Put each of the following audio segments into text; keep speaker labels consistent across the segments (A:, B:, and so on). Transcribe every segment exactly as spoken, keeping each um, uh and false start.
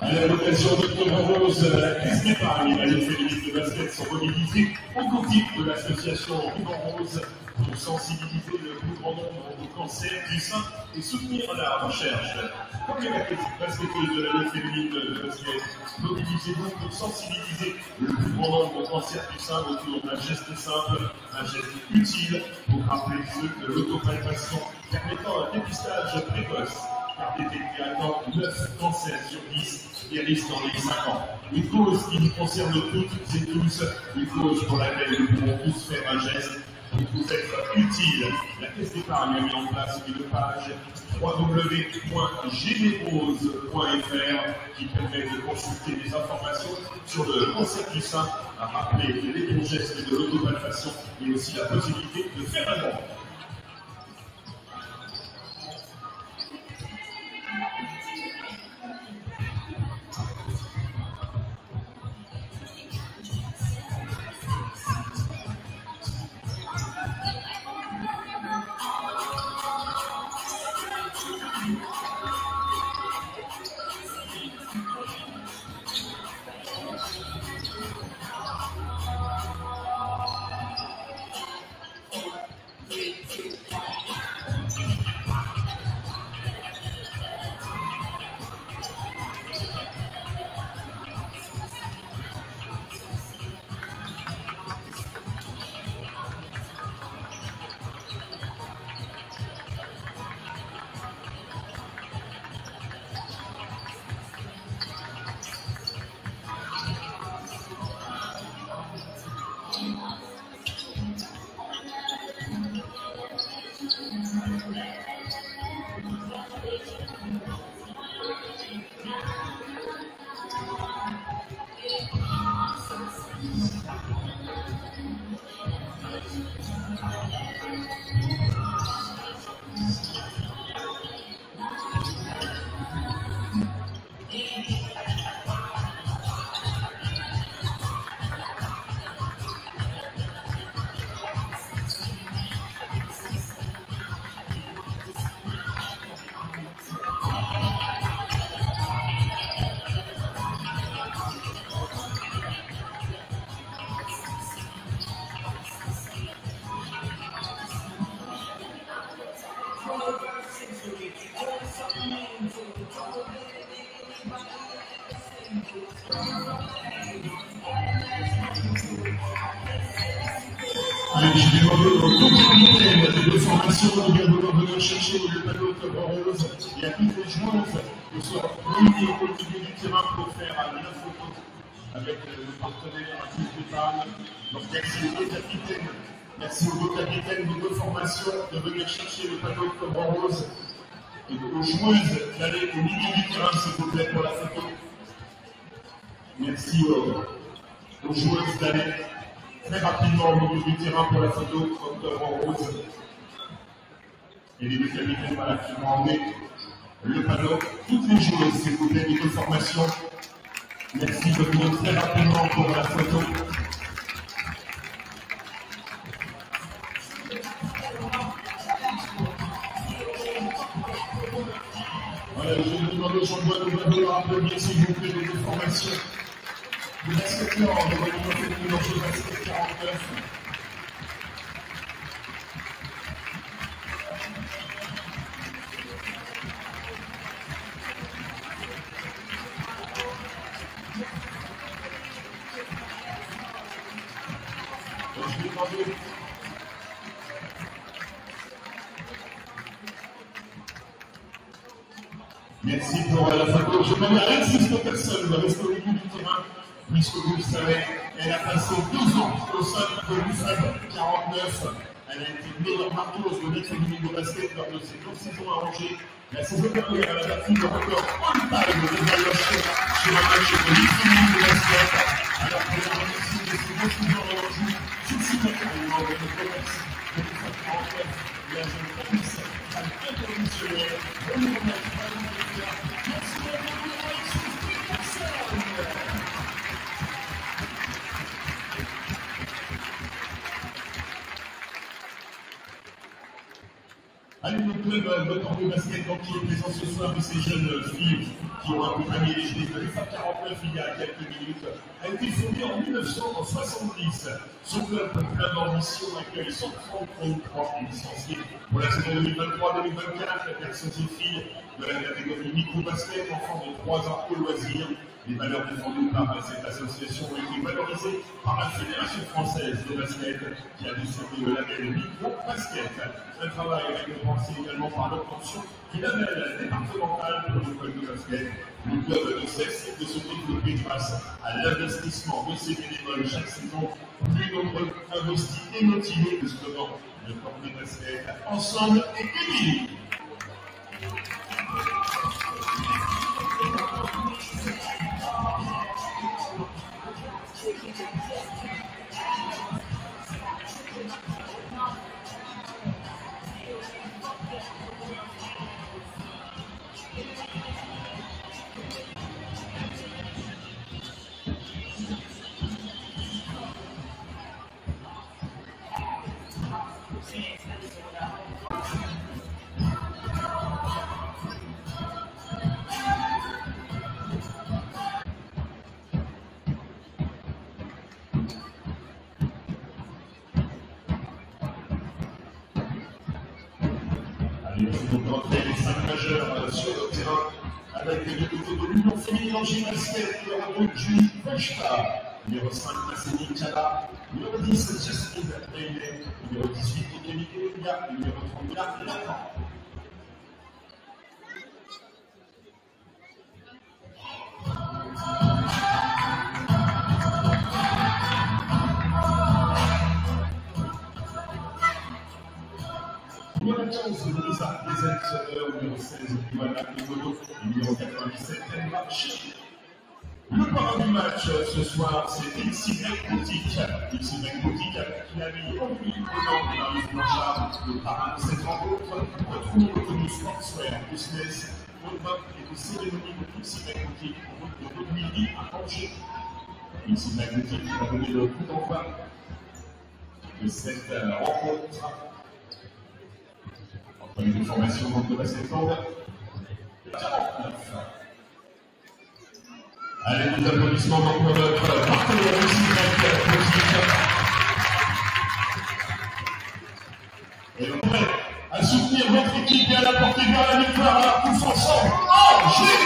A: À l'occasion d'Octobre Rose, la caisse d'épargne et les féminines de basket sont mobilisées au quotidien de l'association Ruban Rose pour sensibiliser le plus grand nombre au cancer du sein et soutenir la recherche. Comme les basketteuses de la féminine de basket, mobilisez-vous pour sensibiliser le plus grand nombre au cancer du sein autour d'un geste simple, un geste utile pour rappeler ceux que l'autopalpation permettant un dépistage précoce. Car détecter à temps neuf cancers sur dix guérissent dans les cinq ans. Une cause qui nous concerne toutes et tous, une cause pour laquelle nous pouvons tous faire un geste pour vous être utile. La Caisse d'épargne a mis en place une page w w w point générose point f r qui permet de consulter des informations sur le cancer du sein, à rappeler les bons gestes de l'autopalpation et aussi la possibilité de faire un don. Allez, je vais demander au capitaine de formation de bien vouloir venir chercher le panneau Octobre Rose et à toutes les joueuses de se réunir au milieu du terrain pour faire la photo avec le partenaire Artiste d'épargne. Donc merci aux deux capitaines, merci aux deux capitaines de deux formations de venir chercher le panneau Octobre Rose et aux joueuses d'aller au milieu du terrain s'il vous plaît pour la photo. Merci aux, aux joueuses d'aller très rapidement au milieu du terrain pour la photo Octobre Rose. Et les deux capitaines voilà, qui vont emmener le panneau. Toutes les joueuses, s'il vous plaît, des deux formations. Merci de venir très rapidement pour la photo. Voilà, je vais demander aux gens de vouloir applaudir, s'il vous plaît, les deux formations. Le basketeur de Volume Féminin dans ce basket quarante-neuf. Je vais demander. Merci pour la photo. Je demande à l'insiste personne de rester au milieu du terrain. Puisque vous le savez, elle a passé deux ans au sein de l'U F A B quarante-neuf. Elle a été meilleure marqueuse de l'équipe féminine de basket lors de ses deux saisons à Angers. La saison dernière, elle a battu le record all-time d'évaluation sur un match de l'équipe féminine de basket. Alors que la remercie de ses deux saisons à Angers, tout de suite actuellement avec le commerce de l'U F A B quarante-neuf, la jeune Patrice, à l'international, on nous remercie pas de nous faire. Merci à vous. Allez, le club moteur de basket, donc qui est présent ce soir, de ces jeunes filles qui ont accompagné les Jeux de l'UFA quarante-neuf il y a quelques minutes, a été fondé en mille neuf cent soixante-dix. Son club plein d'ambition accueille cent trente-trois licenciés pour la saison deux mille vingt-trois deux mille vingt-quatre. Les personnes et filles de la catégorie micro-basket, enfants de trois ans au loisir. Les valeurs défendues par cette association ont été valorisées par la Fédération française de basket qui a décerné le label Micro-Basket. Un travail récompensé également par l'obtention du label départemental pour l'école de basket. Le club ne cesse de se développer grâce à l'investissement de ses bénévoles chaque saison. Plus nombreux, investis et motivés. Le slogan de Cornet Basket, ensemble et unis. Donc d'entrer les cinq majeurs sur le terrain avec le côté de l'Union féminine en gymnastique, numéro deux, Julie Wechta, numéro cinq, Massini Tchaba, numéro dix, Jasmine Bailey, numéro dix-huit, Kémy Kouya, numéro trente-quatre, Nathan. Numéro quinze, Lisa Desel, numéro seize, Ivana Kogodo, numéro quatre-vingt-dix-sept, Emma Chir. Le parrain du match ce soir, c'est X Y Boutique. X Y Boutique qui a mis aujourd'hui au nom de Marius Blanchard, le parrain de cette rencontre, retrouve le sportswear, business, roadmap et de cérémonie de X Y Boutique pour route de deux mille dix à Angers. X Y Boutique qui va donner le coup d'envoi de cette rencontre. Une formation de la septembre quarante-neuf. Allez, des applaudissements pour notre partenaire aussi. Et on est prêt à soutenir votre équipe et à la porter vers la victoire. Alors tous ensemble, Angers!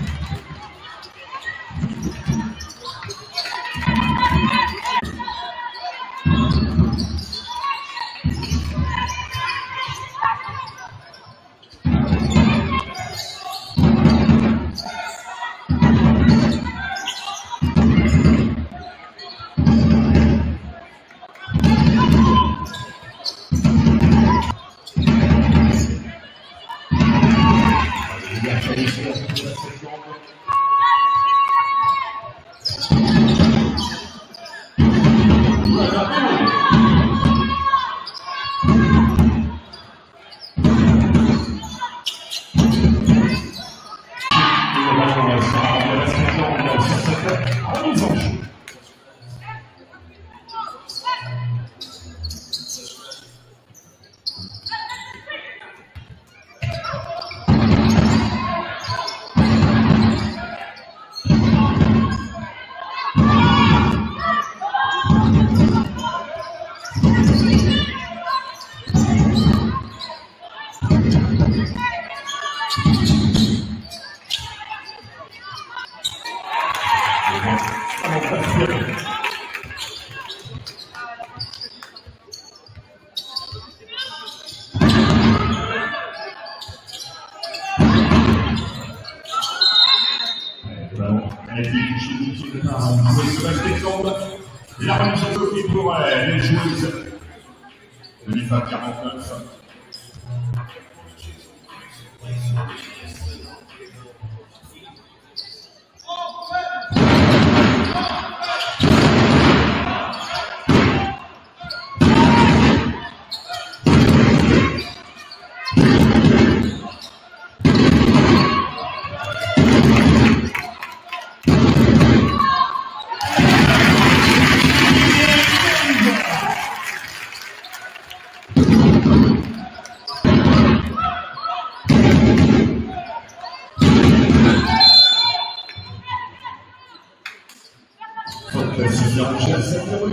A: La remise en jeu pour les joueuses de l'U F A quarante-neuf.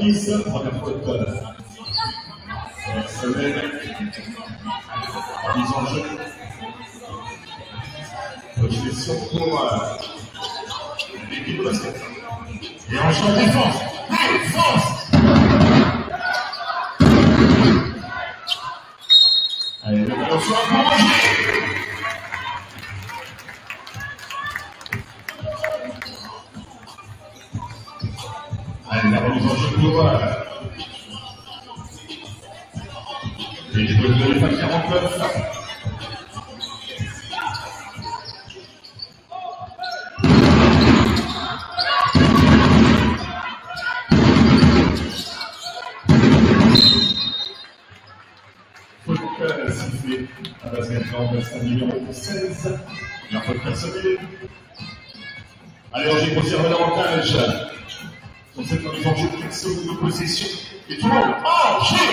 A: dix, première faute. Semaine. Mise en jeu. Possession pour l'équipe de basket. Et en champ de défense. Allez, France! Allez, le ballon sur un point rangé. Allez, la remise en jeu pour l'équipe de l'E quarante-neuf. Sifflé à basket c'est numéro seize. La faute personnelle. Allez, Angers conserve l'avantage. Sur cette remise en jeu, quatre secondes de possession. Et tout le monde, Angers!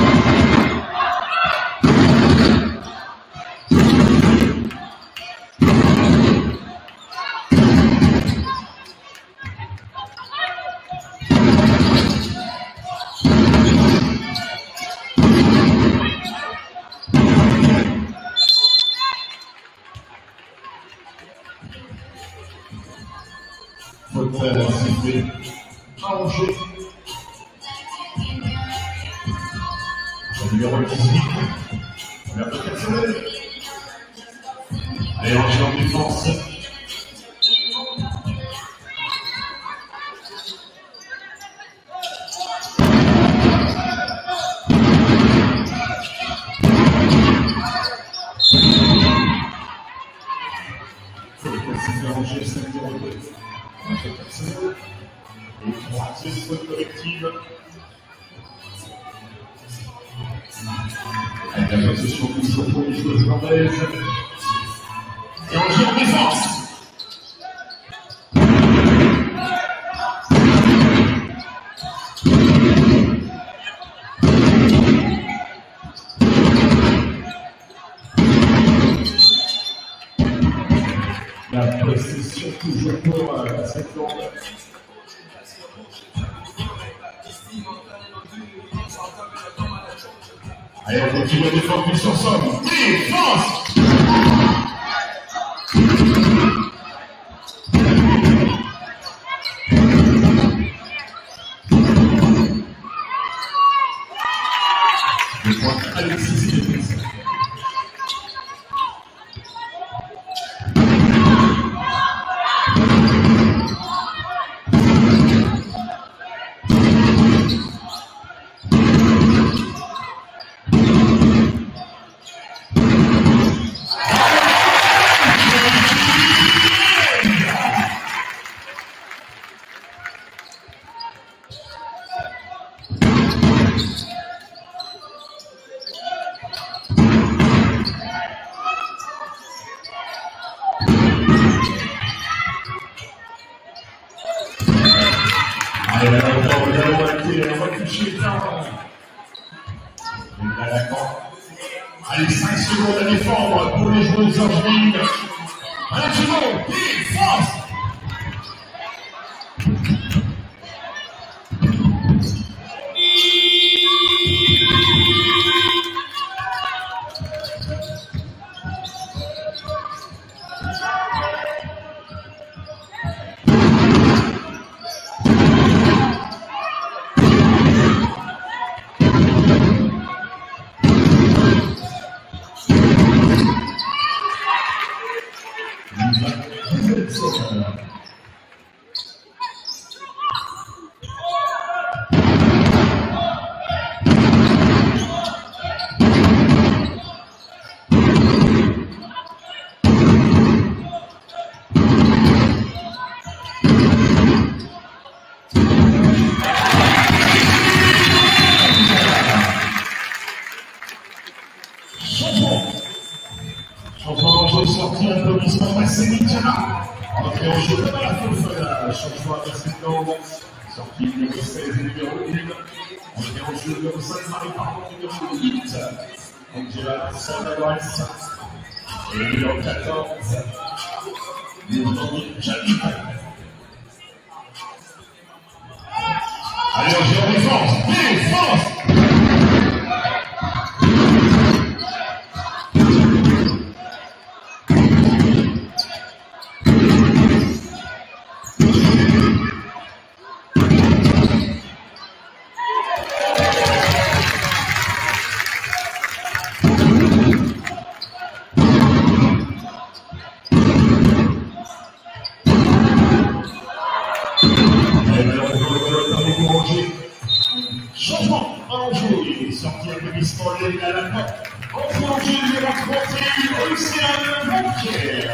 A: Faute sifflée à Angers. Numéro dix-huit. Première faute personnelle. Allez, Angers en défense. Faute sifflée à Angers, cinq zéro deux. Et troisième faute collective. Avec la possession toujours pour les joueurs irlandaises. Et Angers en défense. La possession toujours pour euh, cette bande. Allez, on continue à défendre plus ensemble. Défense! Le point Alexis Défense. Allez, là, on va toucher le temps. Allez, cinq secondes à défendre pour les joueurs d'Angeville. Allez, tout le monde, défense! Sorti applaudissement passé Midjama. Entrée en jeu dans la foule, changement précédent. Sorti numéro seize et numéro un. Entrée en jeu numéro cinq, Marie-Pardon numéro huit. Angela Sandagras. Et numéro quatorze, Mouvement Jamil. Allez, Angela.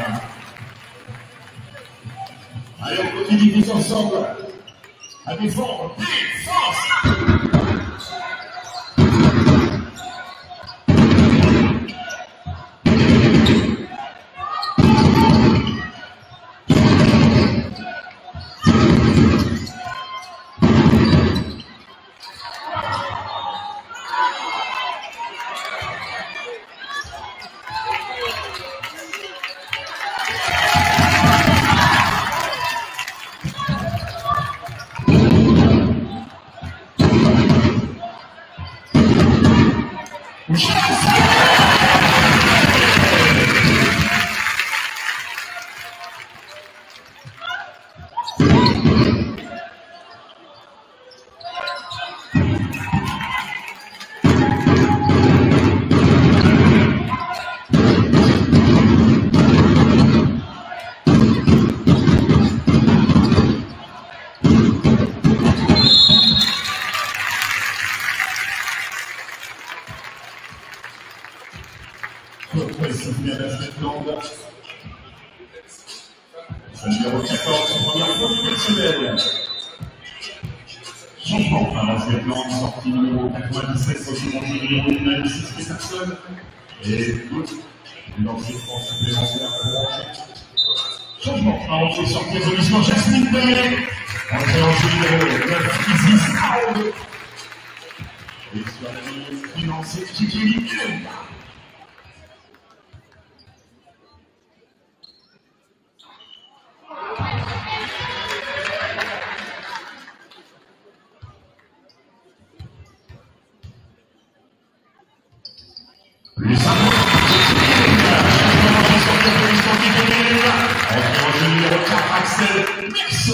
A: Allez, on continue tous ensemble à défendre. Défense! Changement à Basket-Land, sortie numéro quatre-vingt-dix-sept, Roger Mangieri, six personnes. Et d'autres, une entrée France supplémentaire pour Angers. Changement à Angers, sortie résolution Jasmine Perret. Entrée Angers numéro neuf, Isis Aoud. Et sur la ligne financée, Kikili Hélène. Les cinq entre numéro quatre, Axel Mix.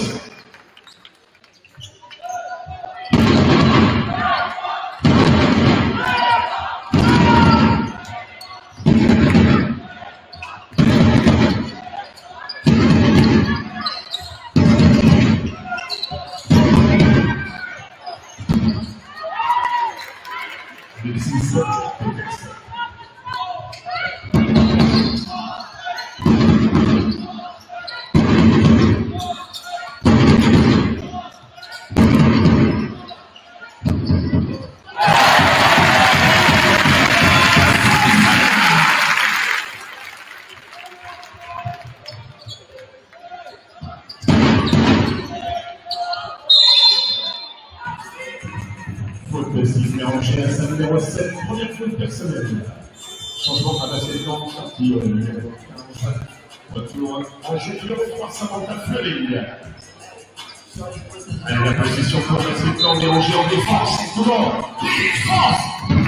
A: Numéro sept, première faute personnelle. Changement à Basket-Land, sortie euh, numéro quinze. Retour en jeu numéro trois, Samantha Fleury. Allez, la possession pour Basket-Land, dérangé en défense. Comment? Défense!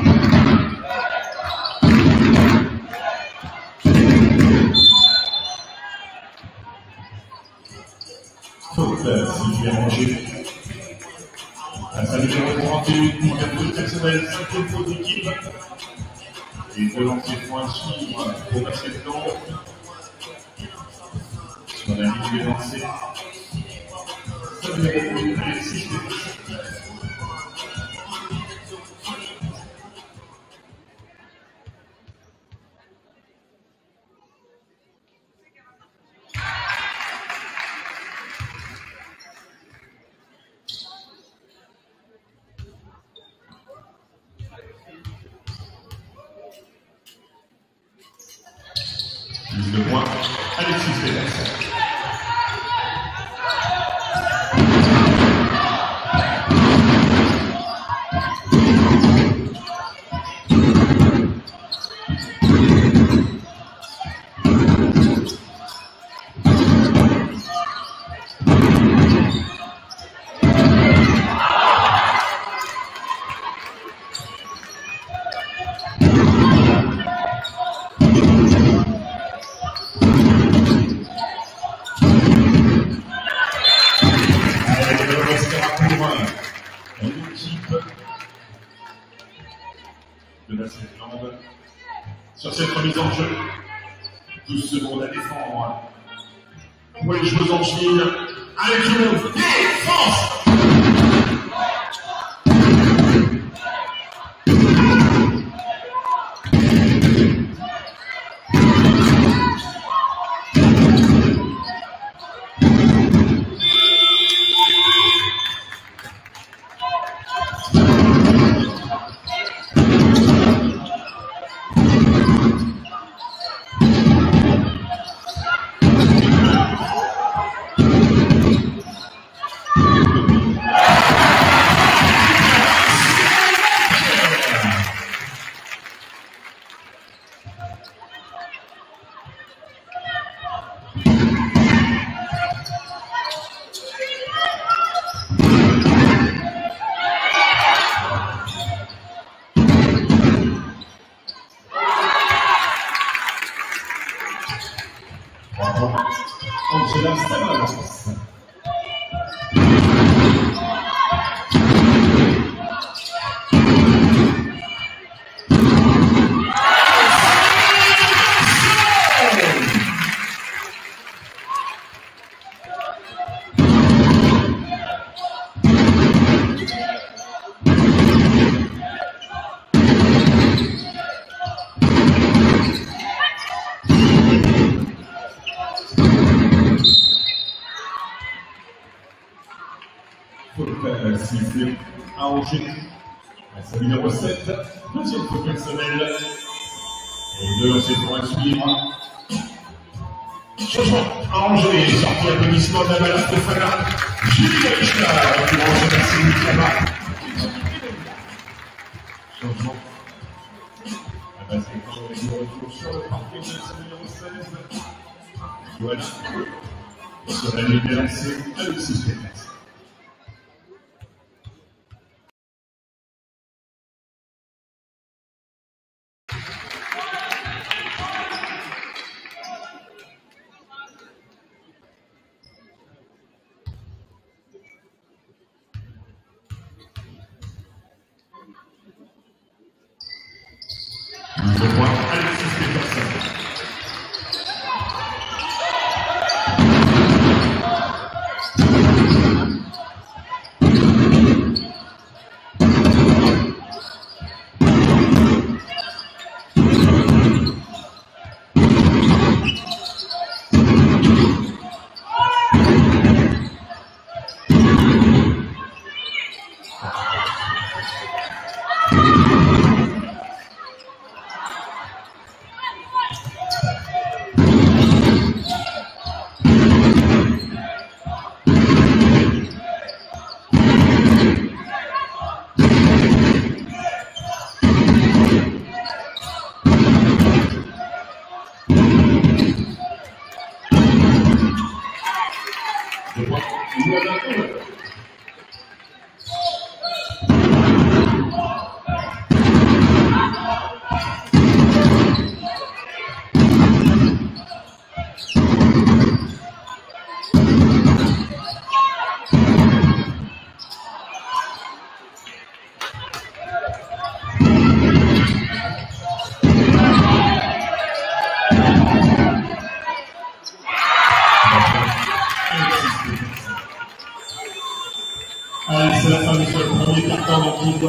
A: Faute, sifflé Angers. À sa numéro trente et un, première faute personnelle, cinquième faute d'équipe. Et deux lancers points suivre pour Basket-Land. Sur la ligne des lancers. Sa numéro huit, Alexis. Mise de point, Alexis Pélas. De Basket-Land. Sur cette remise en jeu, douze secondes à défendre. Pour les joueurs d'Angers, avec le move, défense! Angela Stamalos.
B: Sifflé à Angers. C'est le numéro sept, deuxième faute personnelle. Et deux, c'est pour un suivre.
A: Changement à Angers, sorti applaudissement d'Amala Stefana. Julie Richard, pour Angers, merci Nicolas.
B: Changement. La base est de retour sur le parquet de ce numéro seize. Voilà. Sur la ligne lancée, Alexis Pétas.
A: C'est la fin de ce premier carton d'équipe.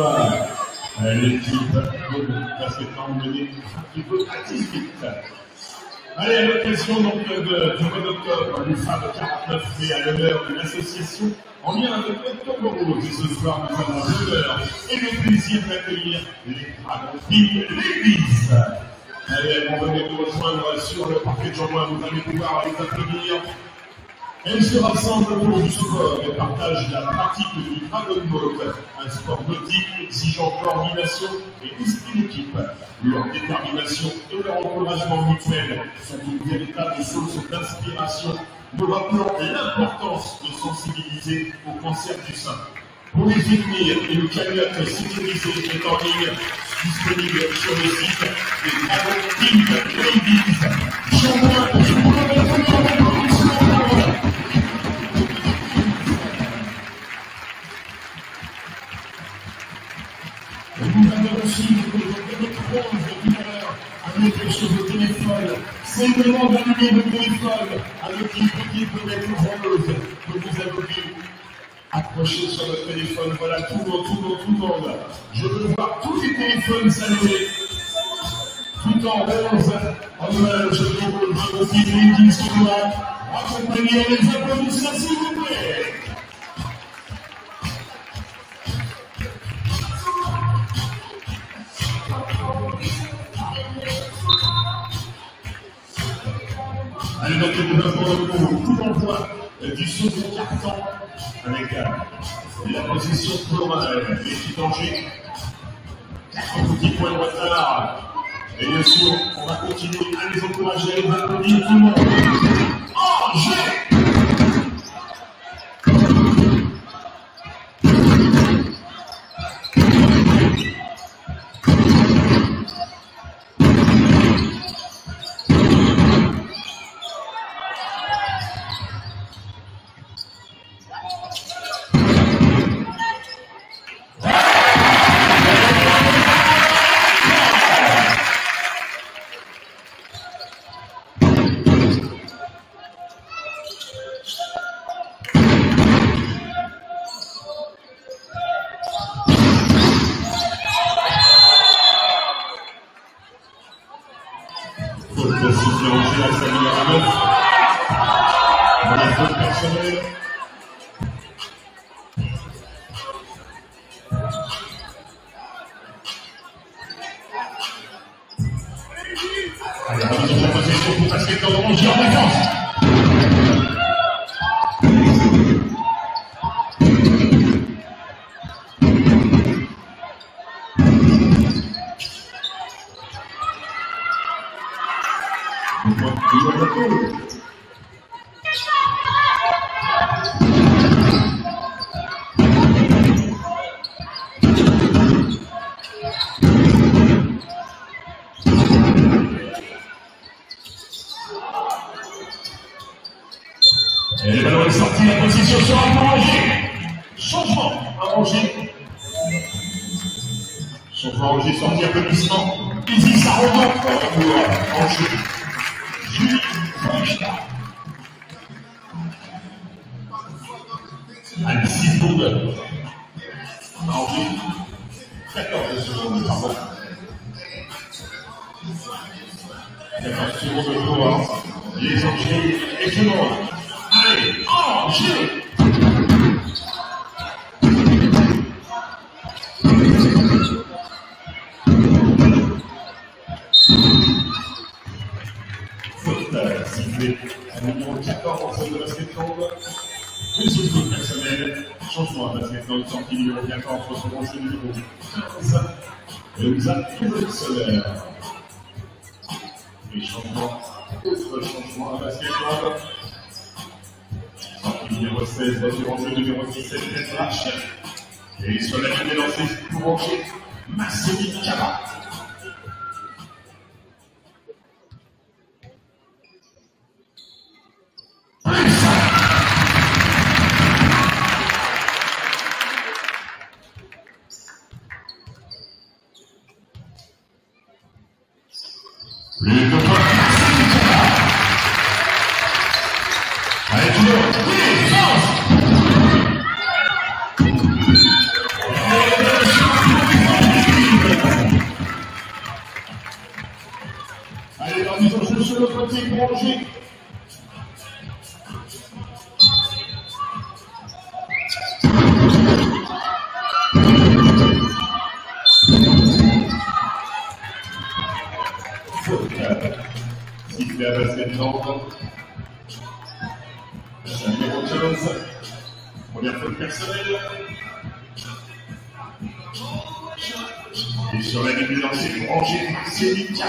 A: L'équipe de basketball menée un petit peu à dix-huit. Allez, à l'occasion donc de, du mois d'octobre, une femme quarante-neuf fait à l'honneur de l'association en lien avec Octobre Rose. Et ce soir, nous avons l'honneur et le plaisir d'accueillir les Dragonfilles Ladies. Allez, on va nous rejoindre sur le parquet de Jean-Bouin. Vous allez pouvoir les applaudir. Elles se rassemblent autour du sport et partagent la pratique du Dragon Ball, un sport nautique exigeant coordination et esprit d'équipe. Leur détermination et leur encouragement mutuel sont une véritable source d'inspiration, nous rappelant l'importance de sensibiliser au cancer du sein. Pour les soutenir, une cagnotte sécurisée est en ligne, disponible sur le site des Dragonfilles Ladies. Nous avons aussi des trois tout à l'heure avec sur le téléphone. C'est le moment d'allumer le téléphone avec une petite lettre rose que vous avez vu accrocher sur votre téléphone. Voilà, tout le monde, tout le monde, tout le monde. Je veux voir tous les téléphones s'allumer. Tout en rose, en hommage au Dragonfilles Ladies qui doit accompagner les applaudissements, s'il vous plaît. Allez, donc, nous avons tout l'envoi du second carton avec euh, la position pour euh, l'équipe d'Angers. Un petit point de retard. Et bien sûr, on va continuer à les encourager, à les applaudir tout le monde. Et le ballon est sorti, la position sera arrangée. Changement arrangé. Changement arrangé, sorti, applaudissement. Ici, ça remonte pour Angers. Julie Freistadt. À six secondes. Angers. quatorze secondes, pardon. quatorze secondes pour les Angers et tout le monde. Allez, Angers! Faute sifflée à numéro quatorze de basketball. Plus une faute personnelle. Changement à basketball, sortie numéro quatorze sur le jeu numéro quinze. Elsa Solaire. Et changement, autre changement à basketball. Numéro seize, sur le numéro dix-sept, Petrache. Et sur la ligne des lancers pour Angers, Massimi Kaba. Le docteur Massimi Kaba. Allez, tout le monde. Oui, France. Allez, la mise en jeu sur le côté pour Angers. Faute. Sifflé à basket Nantes. Numéro quinze. Première faute personnelle. Et sur la ligne du lancer pour Angers, c'est Mika.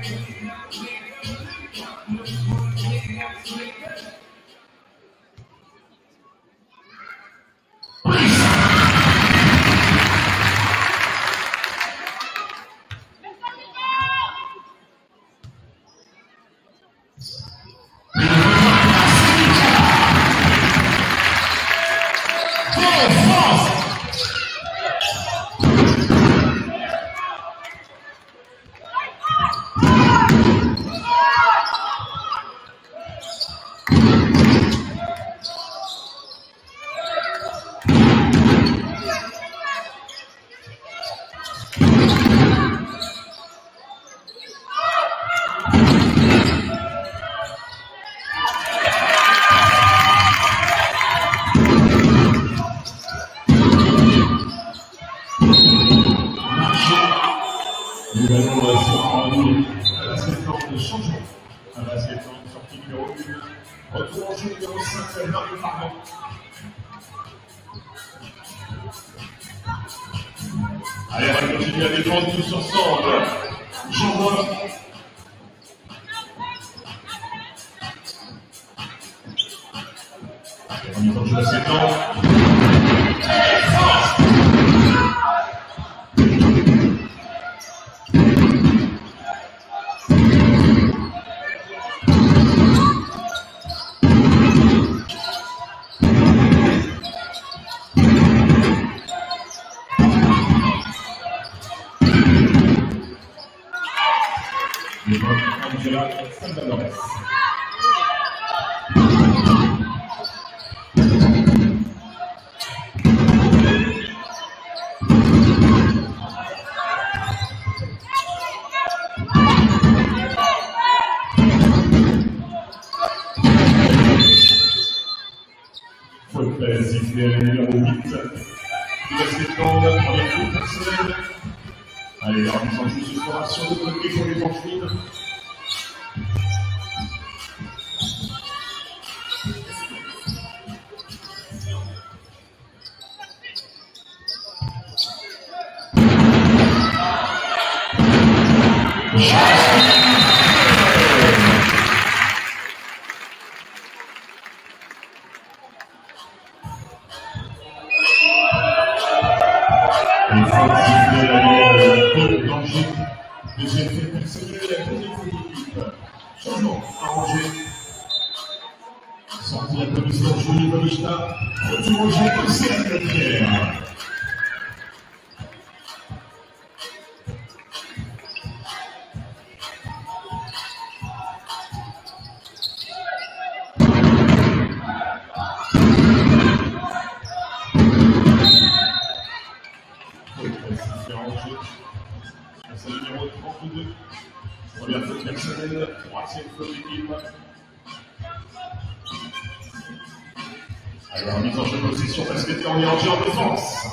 A: Le ballon sera envoyé à la séquence de changement. À la séquence de sortie numéro un. Retour en jeu numéro cinq, Marie Parment. Allez, on va continuer à défendre tous ensemble. Jean-Paul. On y va jouer la séquence. Angela Sandalores. Faute sifflée numéro huit. Il va s'étendre la première faute personnelle. Allez, l'arbitre en jeu ce soir sur le côté pour les Angevines. Il faut cibler la ligne de danger. Deuxième fait personnel, la deuxième faute d'équipe. Changement arrangé. Sortie la commission Julie Bovichta. Retour au jeu de Céline Pierre. C'est le numéro trente-deux. Première faute personnelle, troisième faute d'équipe. Alors, mise en jeu de possession baskettée en Géorgie en défense.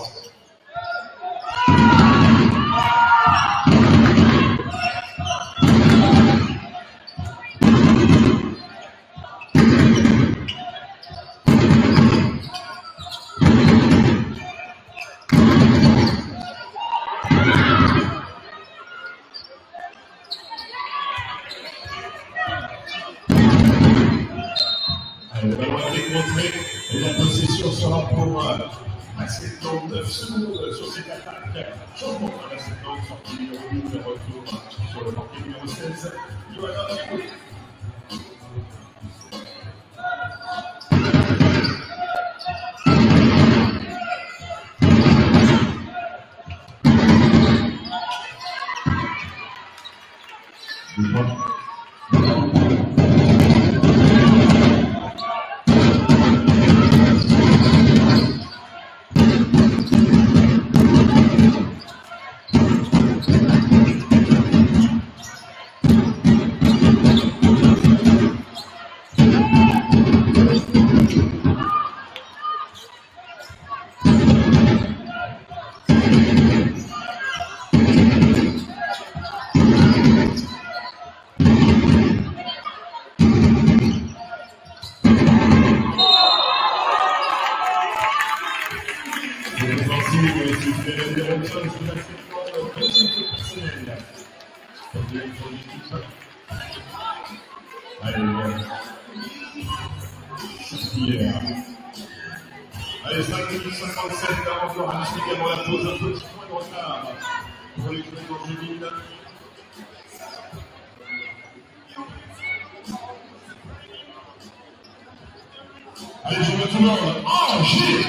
A: Le ballon a été contré et la possession sera pour la septante-neuf secondes sur cette attaque. Changement à la septante, sortie numéro huit, retour sur le parquet numéro seize. Johanna Pico. Allez, cinq minutes cinquante-sept, encore à l'instant avant la pause, un petit point de retard pour les joueurs d'Angeville. Allez, je me tourne. Angers!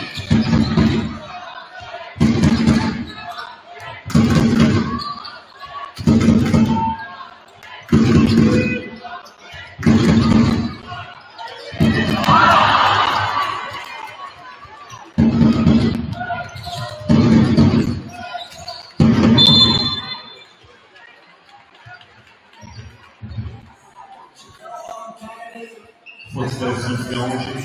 A: C'est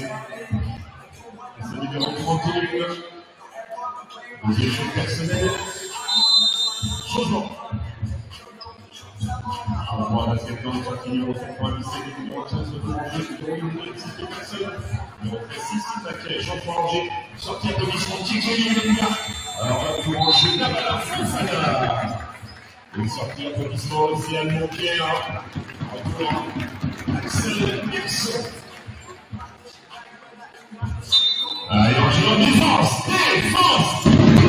A: le numéro trente et un. Deuxième chose personnelle. Changement. Changement à la septante, sortie numéro quatre-vingt-dix-sept, numéro quinze, retour en jeu, numéro une, six personnes. Numéro six, six paquets, changement en jeu, sortie à position, Tigoli, alors retour en jeu, Nabala Fofana. Une sortie à position, Océane Montier. Retour, Axel Nixon. Allez, on joue en défense! Défense!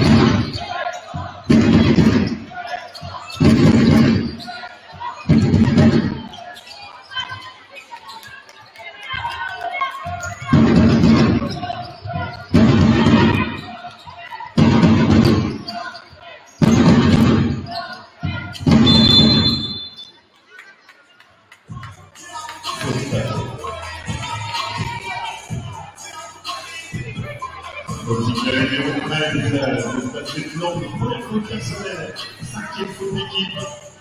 A: Le Patrick Long, première faute personnelle, cinquième faute d'équipe.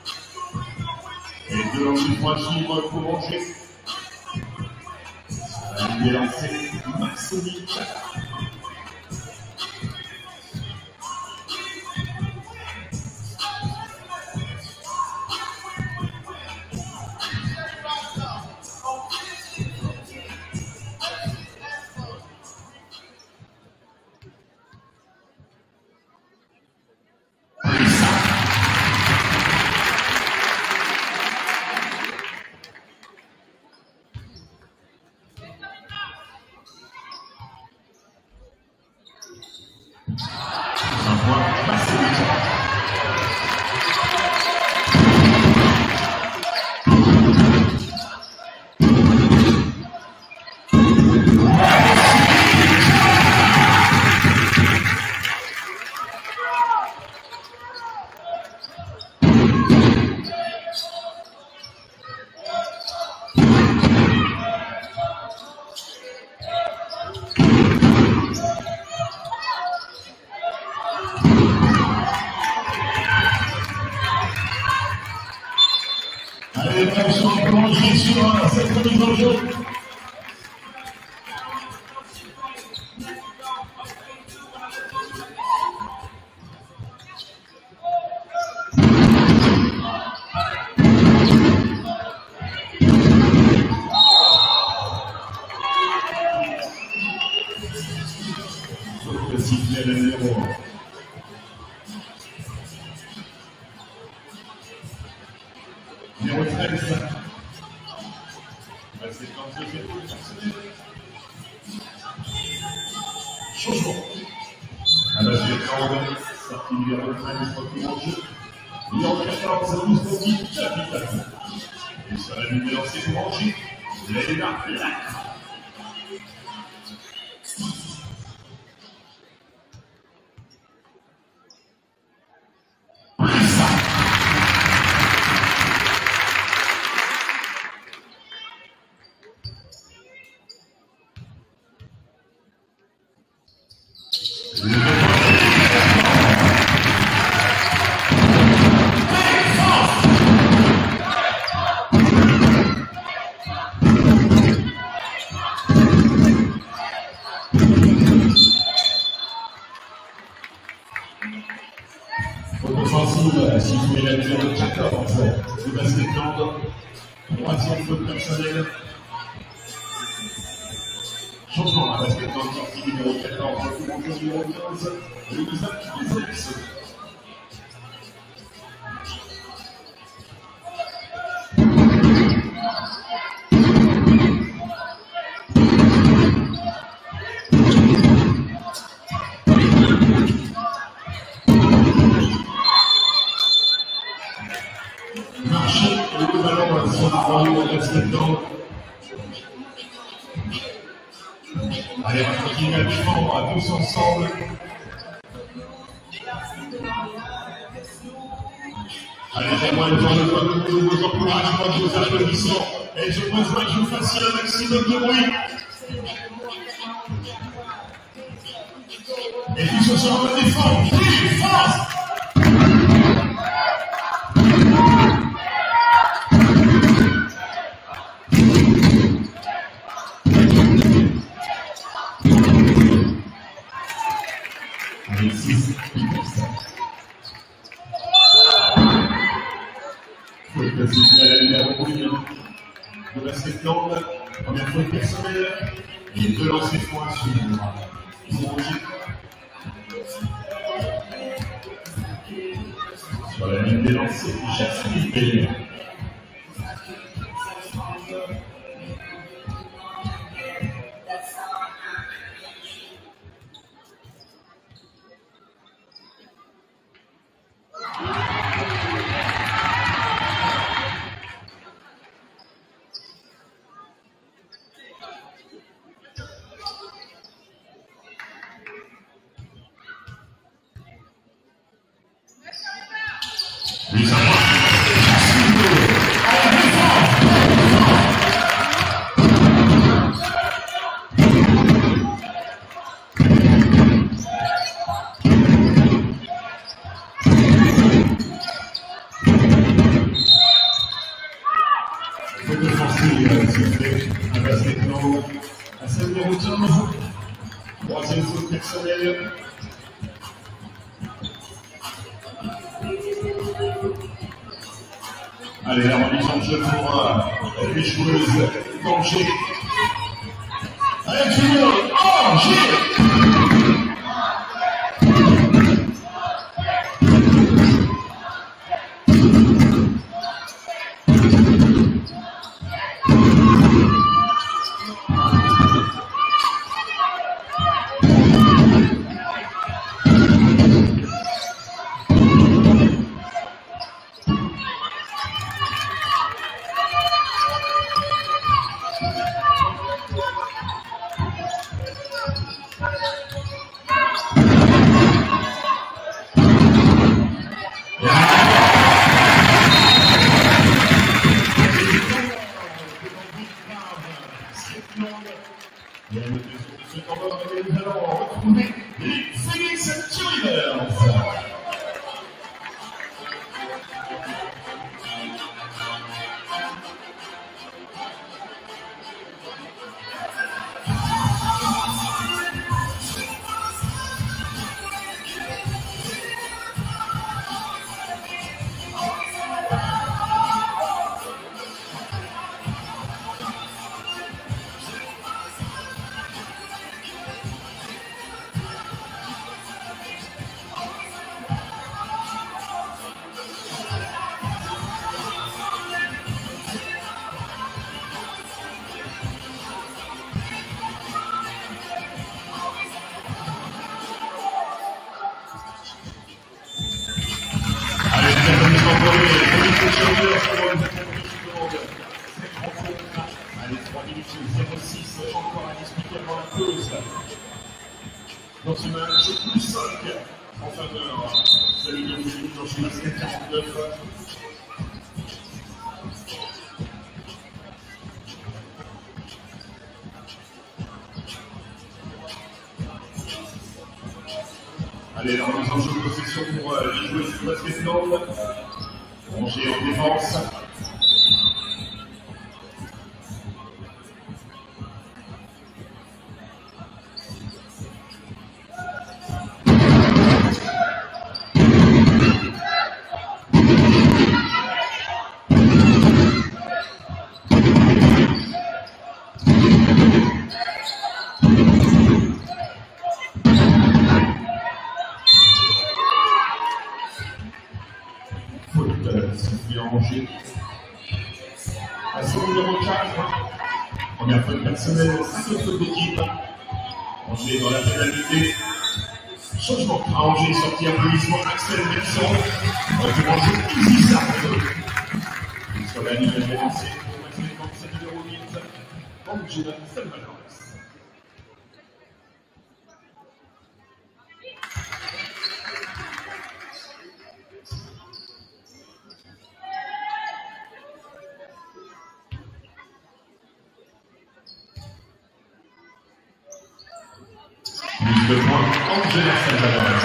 A: Et deux lancers trois suivre pour Angers. Il est lancé Maxonic. cette remise en jeu. Numéro treize. La séquence de faute personnelle. Changement. À la seconde, sortie numéro treize, retour en jeu. Numéro quatorze, Moussoudi, capitaine. Et sur la ligne de lancer pour Angers, Léna Lacre. Offensive, si vous voulez la numéro quatorze, le basket land, troisième faute personnelle. Changement à basket land, sortie numéro quatorze, le numéro quinze, le Isaac Isex. Allez, on continue à défendre à tous ensemble. Allez, j'aimerais voir le temps de vos encouragements, de vos applaudissements. Et je besoin que je vous fassiez un maximum de bruit. Et puis ce soir, on va défendre. Oui, France! De basket land, première faute personnelle, et deux lancers francs à suivre. Sur la ligne des lancers, Jasmine Pellier. Troisième faute personnelle. Allez, la remise en jeu pour les joueuses d'Angers. Allez, joueurs, Angers! Allez, trois minutes zéro six, encore à discuter avant la pause. Dans ce match, plus cinq en faveur de l'Union féminine dans ce basket quarante-neuf. Allez, la remise en jeu de possession pour euh, les joueurs du basketball. Angers en défense. À son numéro quatre, première faute personnelle, cinq fautes d'équipe. Angers dans la pénalité. Changement à Angers, sorti applaudissement Axel Nelson. Retour en jeu, Easy Sartre. Sur la ligne de lancée pour Maxime c'est numéro huit. Angela Salvador. Le point Angela Salvador.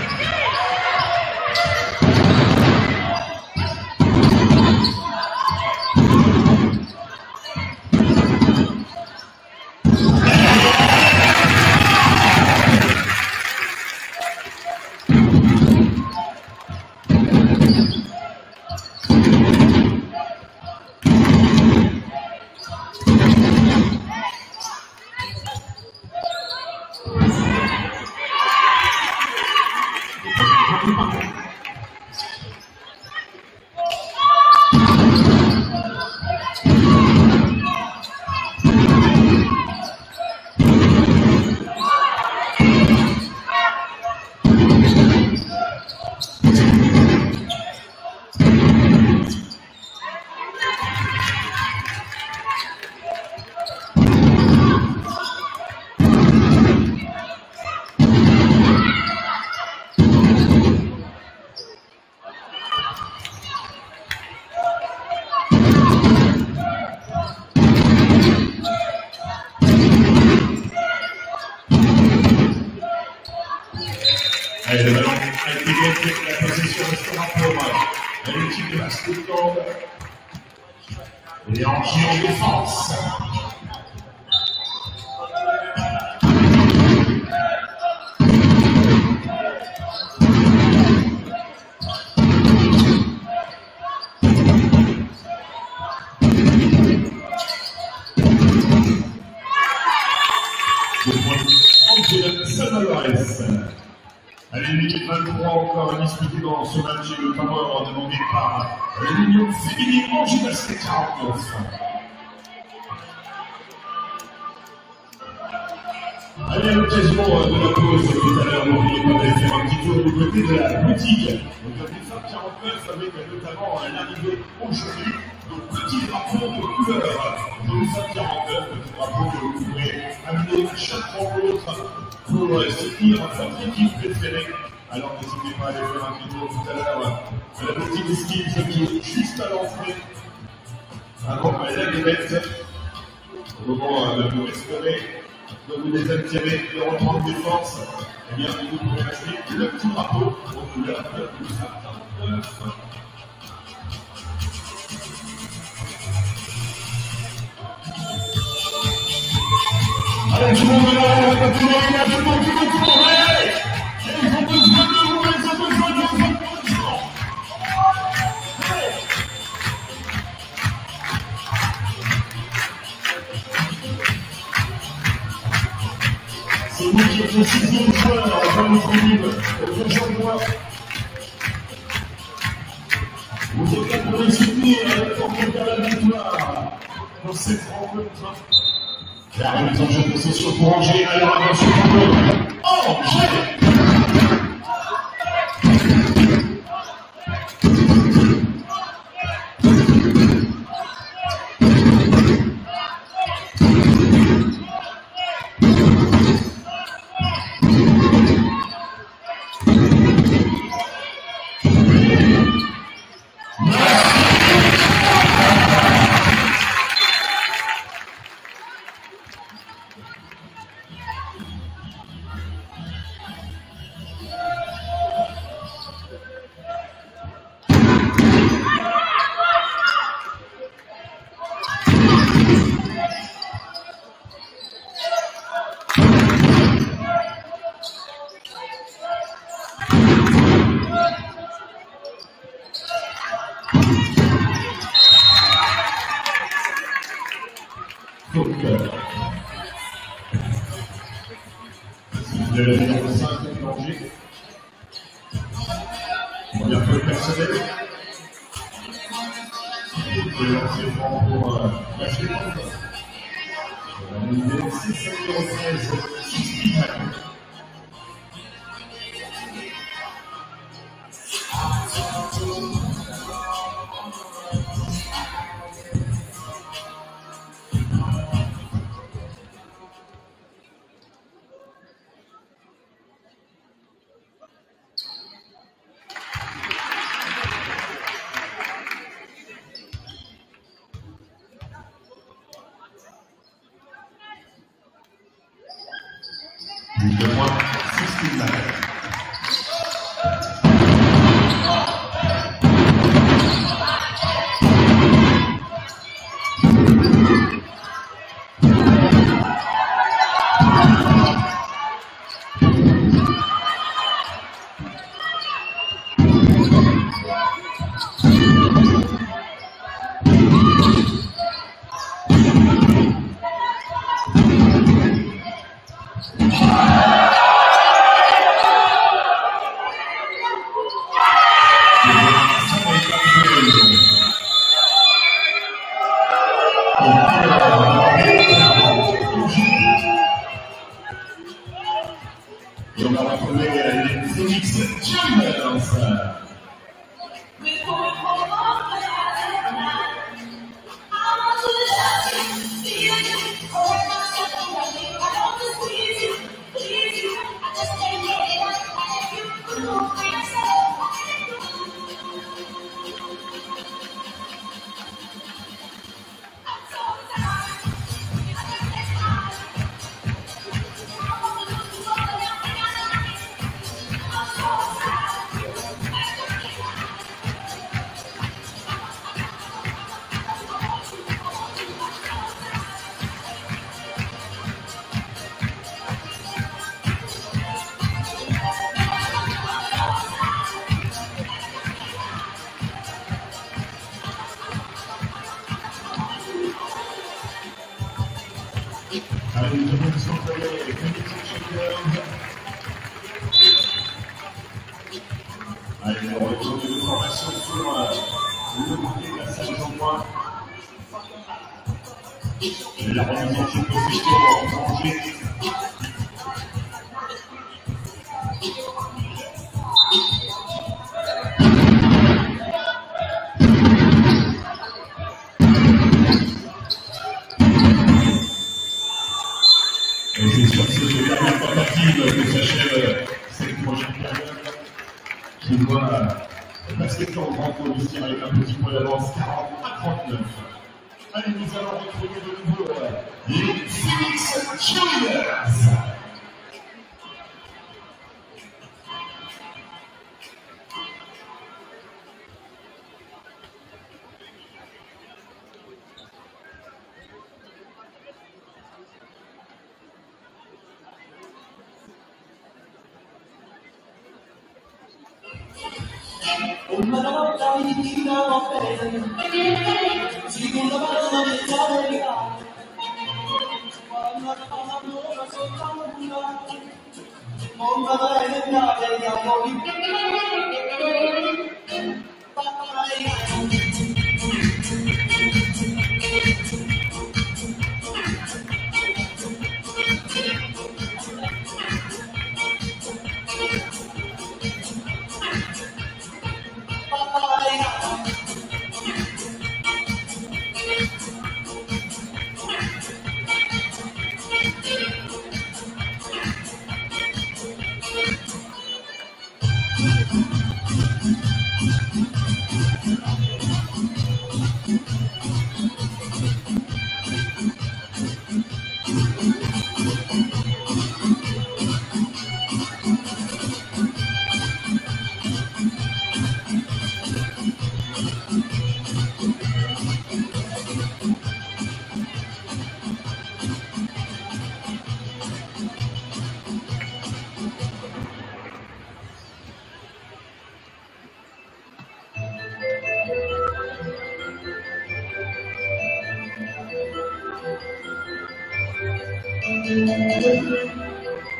A: Allez, le ballon a été bloqué, la possession restera pour l'équipe de basketball. Et Angers en défense. Angela Salvador. Allez, minute vingt-trois encore à discuter dans ce match et le temps demandé par l'Union féminine Angers Basket quarante-neuf. Allez, à l'occasion de la pause tout à l'heure, n'oubliez pas d'aller faire un petit tour du côté de la boutique. Donc, la F A quarante-neuf avec notamment l'arrivée aujourd'hui de petits drapeaux de couleur de F A quarante-neuf, petit drapeau que vous pourrez amener chaque rencontre pour soutenir votre équipe préférée. Alors n'hésitez pas à aller faire un petit tour tout à l'heure à la boutique des skis qui est juste à l'entrée. Alors, la guérette, au moment de vous restaurer, de vous désaltérer, de reprendre des forces, eh bien, vous pouvez acheter le petit drapeau aux couleurs de F A quarante-neuf. Allez, tout le monde est là, tout le monde est là, tout le monde, tout le monde, tout le monde, allez! Ils ont besoin de vous, ils ont besoin de vous, allez! C'est vous qui êtes le sixième joueur dans le film, le Jean-Bois. Vous êtes là pour les soutenir, pour faire la victoire dans cette rencontre. La remise en jeu de possession pour Angers, alors attention pour Angers.
B: de la numéro cinq de Angers. Première fois personnelle. Et l'enseignement pour euh, la suivante. La numéro six, numéro treize, six de moins six mille. Et on va retrouver les Phoenix Chambers. Allez, nous avons discontrôlé les Phoenix Chambers. Allez, on retrouve une formation pour le marqué de la salle Jean-Point. Et la remise en jeu position en danger. Et c'est sur cette dernière tentative que s'achève cette prochaine période qui voit le basket en grand tour ici avec un petit point d'avance quarante à trente-neuf. Allez, nous allons retrouver de nouveau les Phoenix Chambers.
C: Una volta mi tirano bene, secondo me non mi trovo legale, quando la parola soltanto una, non va bene andare da voi.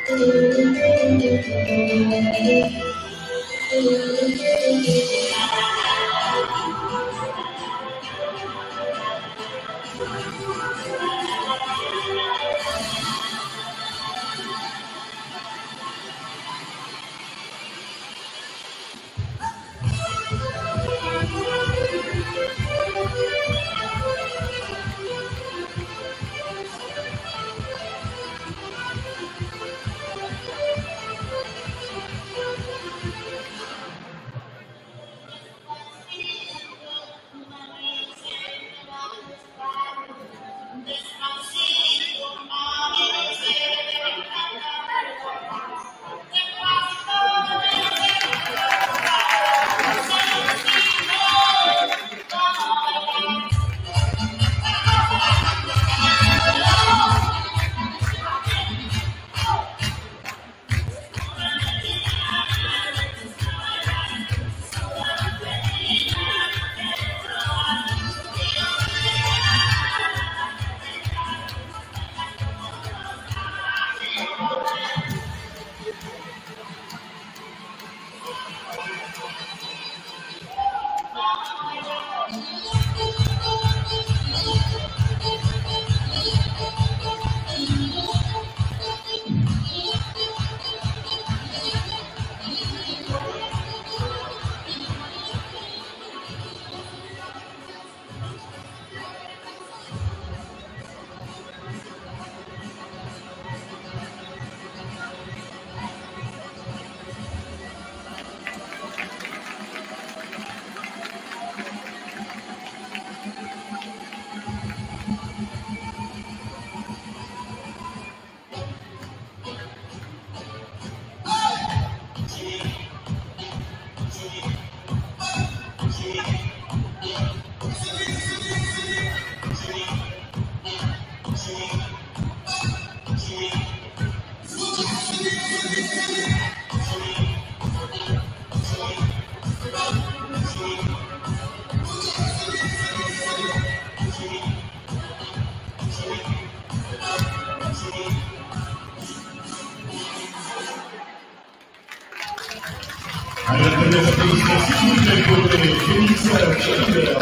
B: Alors, première félicitations pour Félix Chalibert.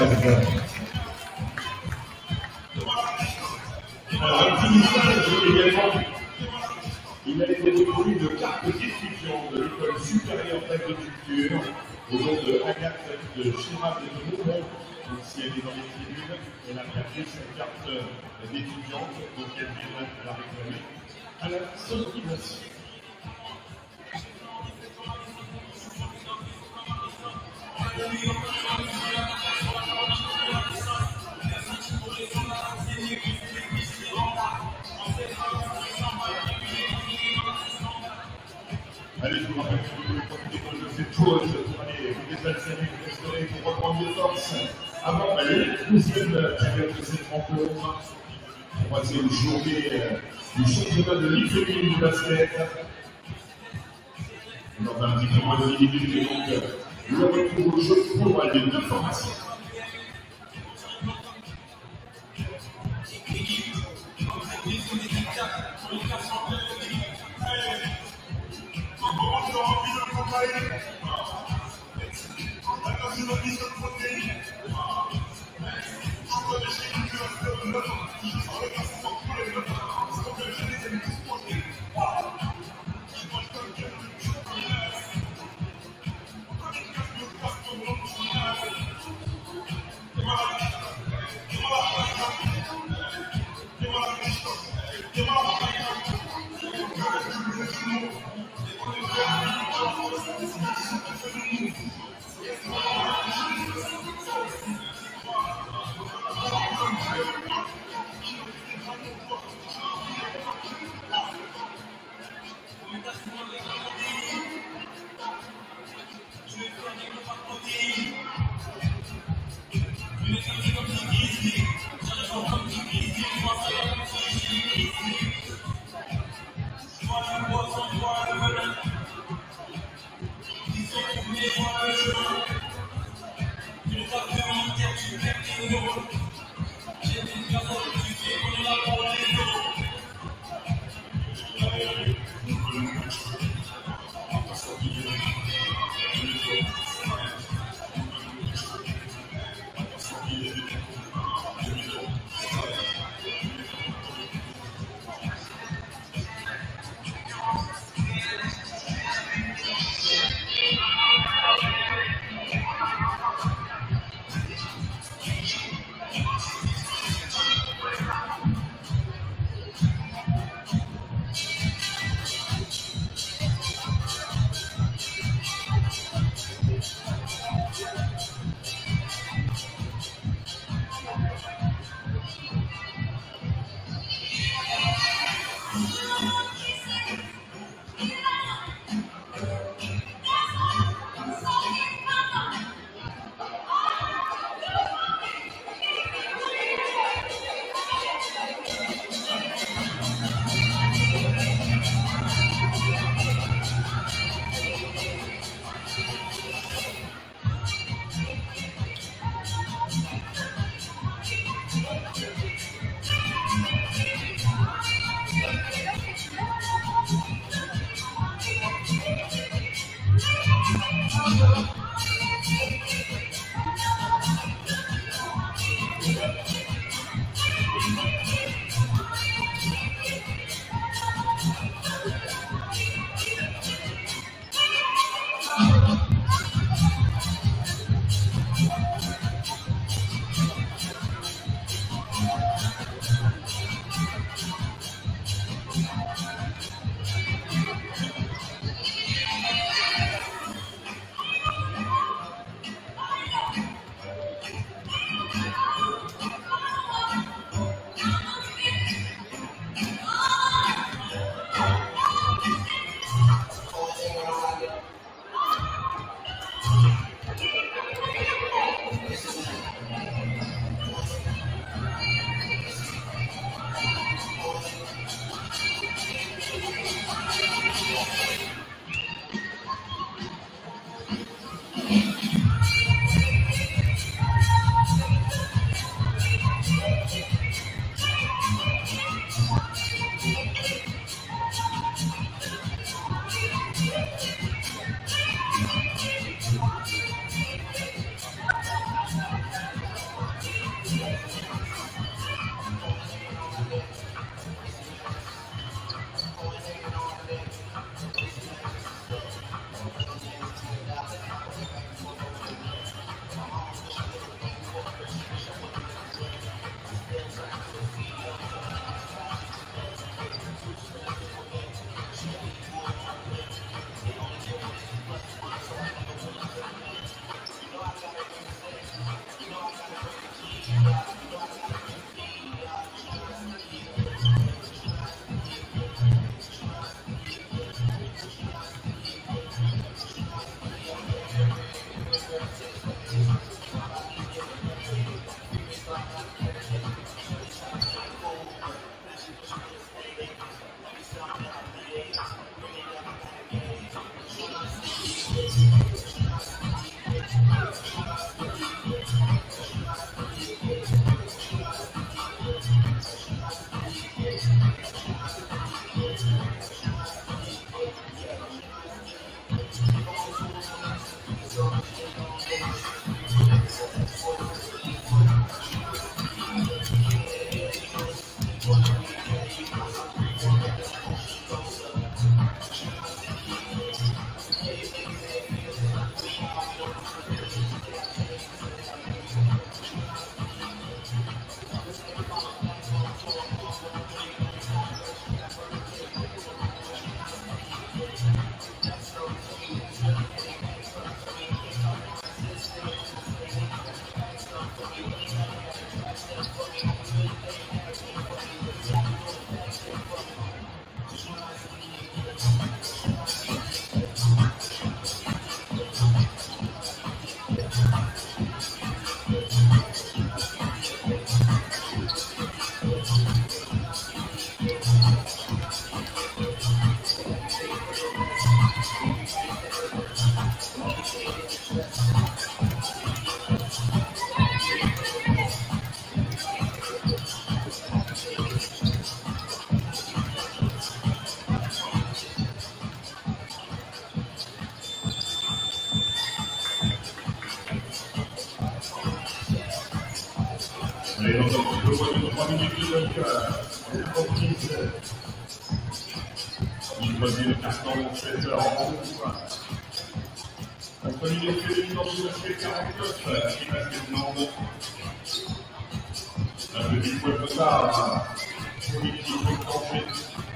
B: Alors, un petit message également. Il a été reconnu de carte d'étudiant de l'école supérieure d'agriculture au nom de Agathe de Chirac et de Montbon. Donc, si elle est dans les tribunes, elle a perdu sa carte d'étudiante, donc elle vient à la réclamer à la sonorisation. Allez, je vous rappelle que vous pouvez profiter de cette pause pour aller vous déplacer, vous restaurer, pour reprendre des forces avant la deuxième période de cette rencontre. Troisième journée du championnat de Ligue féminine de basket. Dans un petit peu moins de dix minutes, donc le retour au jeu pour les deux formations.
C: Thank you.
B: trois minutes de donc, reprise. Il choisit le carton sept heures en cours. Entre l'Union féminine en basket quarante-neuf, qui passe les demandes. Un petit peu de retard pour l'équipe étrangère.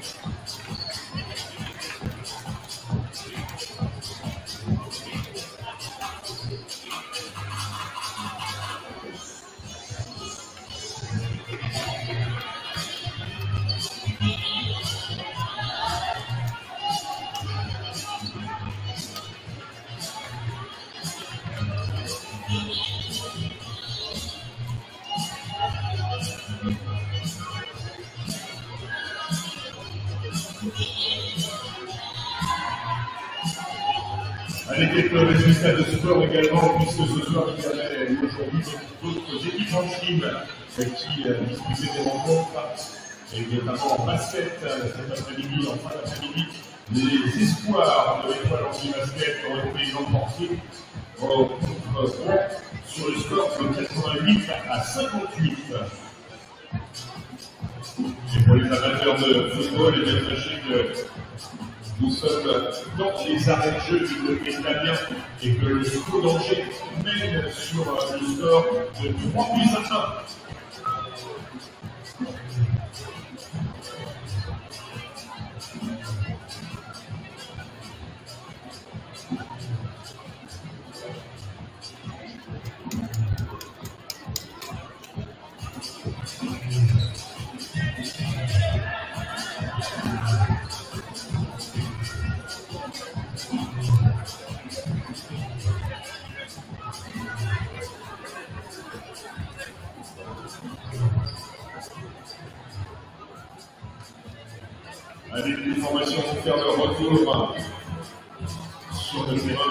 B: L'équipe de résultats de sport également, puisque ce soir il y avait aujourd'hui d'autres équipes en team qui euh, disputaient des rencontres, et notamment en basket cet après-midi, en fin d'après-midi. Les espoirs de l'étoile anti-basket ont été emportés sur le score de quatre-vingt-huit à cinquante-huit. Et pour les amateurs de football, et bien sachez que nous sommes dans les arrêts de jeu du bloc italien et que le score d'Angers mène sur le score de trois buts à un. Avec une formation pour faire le retour sur le terrain.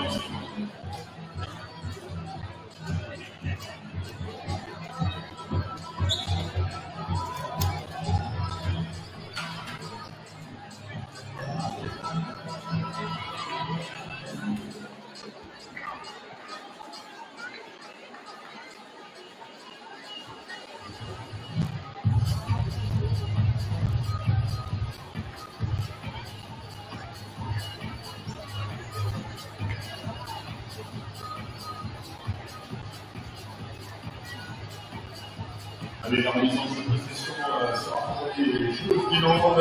B: Allez, la remise en possession euh, sera pour les joueurs du Nord.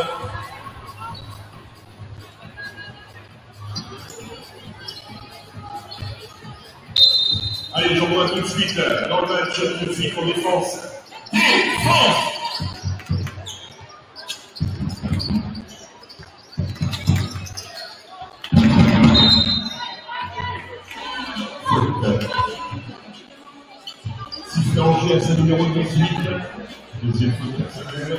B: Allez, j'envoie tout de suite dans le match, tout de suite en défense. Défense! Angers à sa numéro dix-huit, deuxième faute personnelle.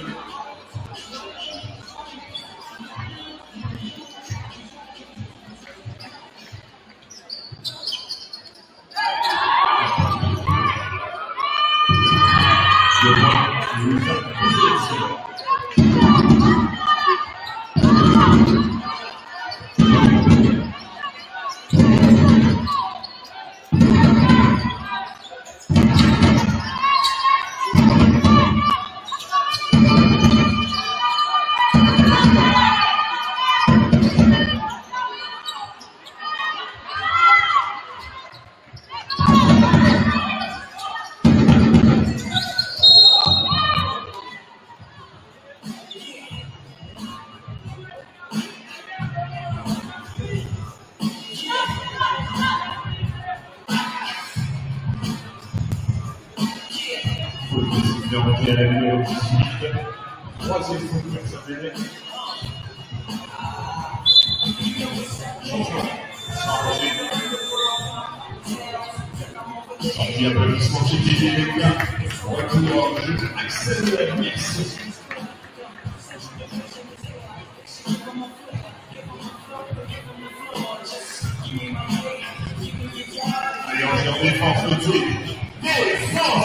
B: Et à la numéro dix-huit, troisième faute personnelle. Changement. Sorti applaudissement chez Didier Léga. Retour au jeu Axel Mix. Allez, on est en défense tout de suite. Défense!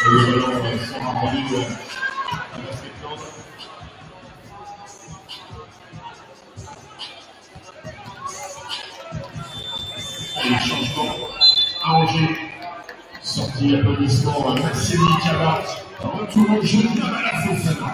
B: Et le ballon sera rendu à Basketland. Allez, changement à Angers. Sortie applaudissement à Maxime Cava. Retour au jeu de la Fofana.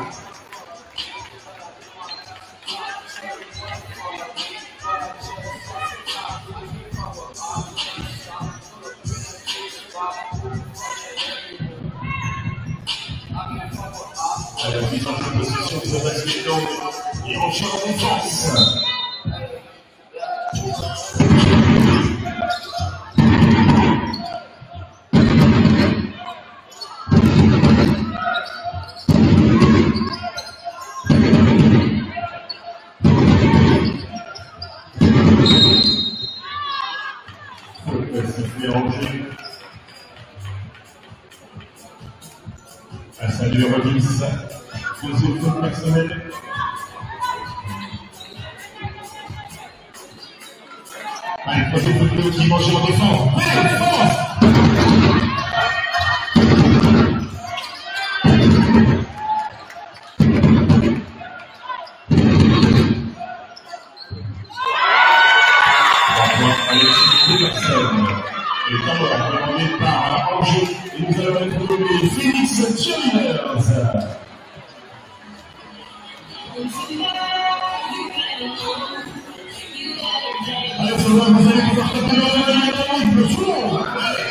B: À la mise en possession de Basketland et en champ en défense. À Salut Rodis, deuxième faute personnelle. Allez, troisième faute qui mange en défense. Allez, défense! Et comme on a demandé par Angers, et nous allons être les Phoenix Cheerleaders. Allez, vous allez pouvoir taper dans le four.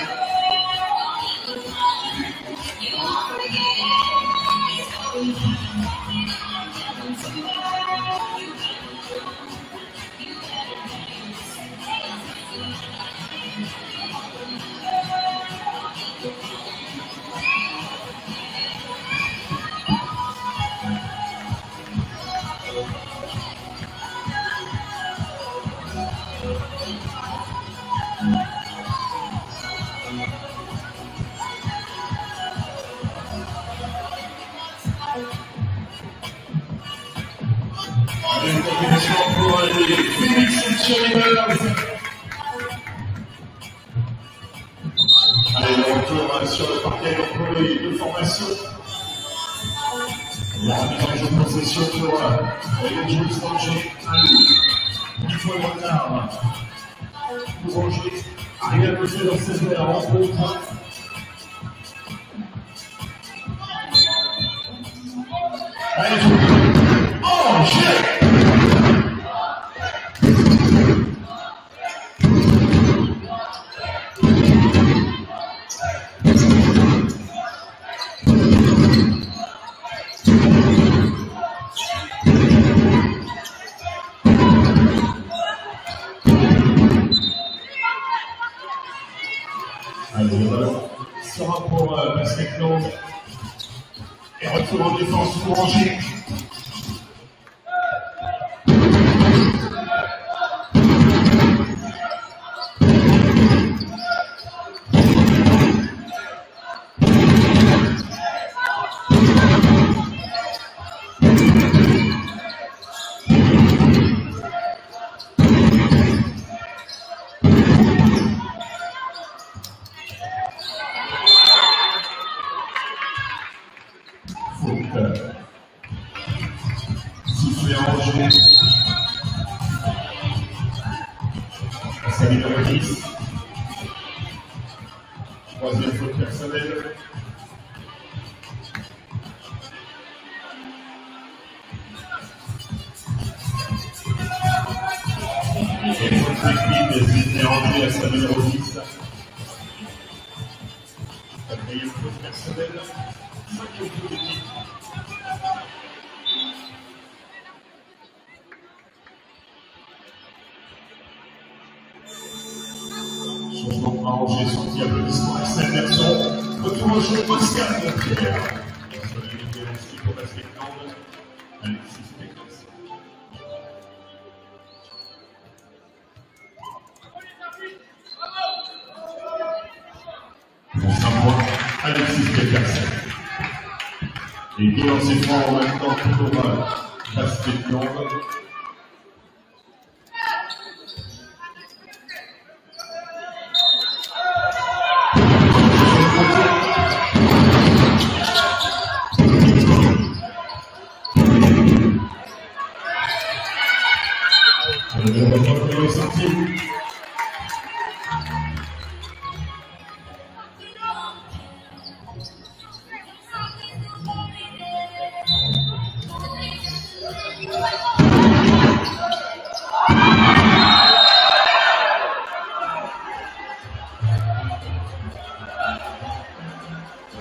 B: Une compétition pour les Phoenix Cheerleaders. Allez, le retour sur le parquet pour les deux formations. La mise en jeu de possession pour les Jules d'Angers. Une fois le retard pour Angers. Rien de fait dans ses airs en contre. Allez, Angers! Allez, le ballon sera pour euh, Basketland. Et retour en défense pour Angers. Sifflé à Angers. Salut Rodis. Troisième faute personnelle. Et faute technique, sifflé à Angers à Salut Rodis. Quatrième faute personnelle. Cinquième faute d'équipe. Changement à Angers, sorti applaudissement à cette version. Retour au jeu, Pascal de Pierre. Sur la ligne de Alexis pour Basketland. Alexis Pécos. On s'approche Alexis Pécos. Et deux lancers francs en même temps pour Basketland.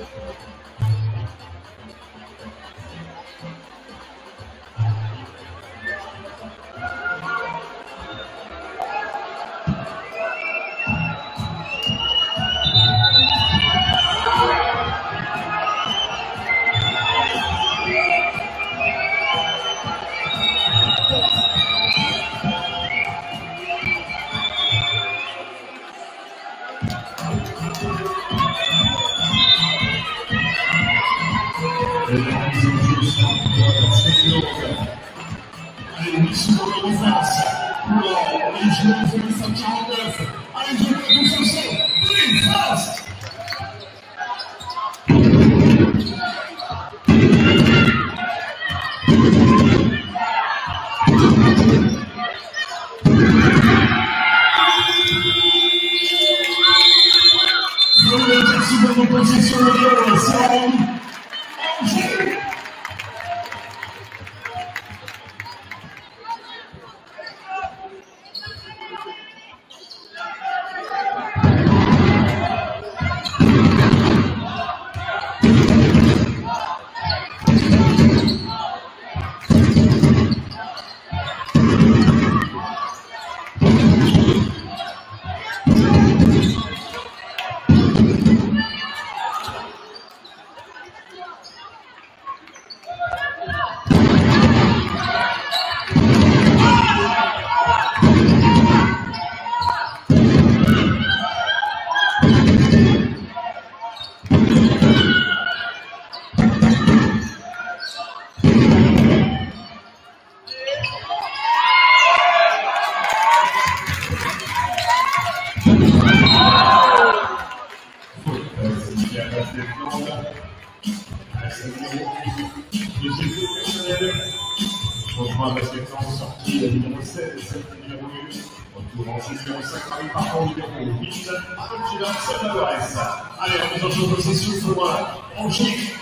A: Changement de séquence sortie numéro seize, numéro huit. Retour en numéro cinq, Paris par numéro huit. Argentina, Salvadores. Allez, on est en jeu de possession pour Angers.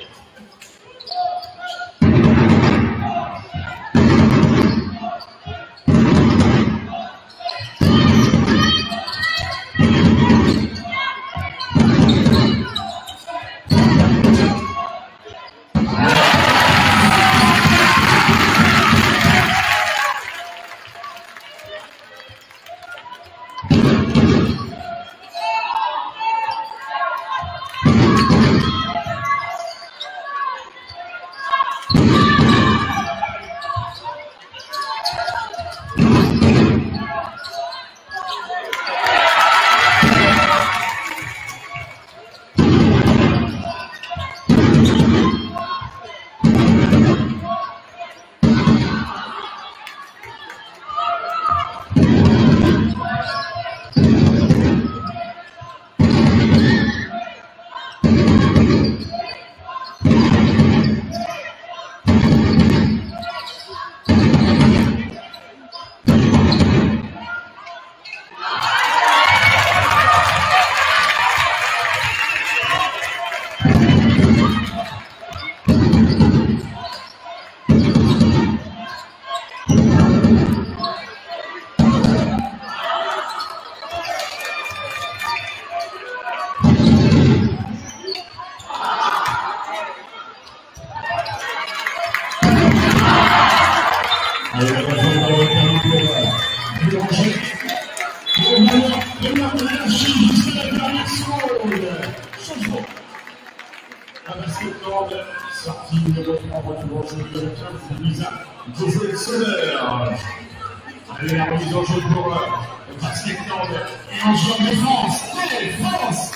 A: Sortie numéro trois, voiture en jeu numéro quinze, Lisa José Soler. Allez, la remise en jeu pour le basket land et en jeu en défense. Défense!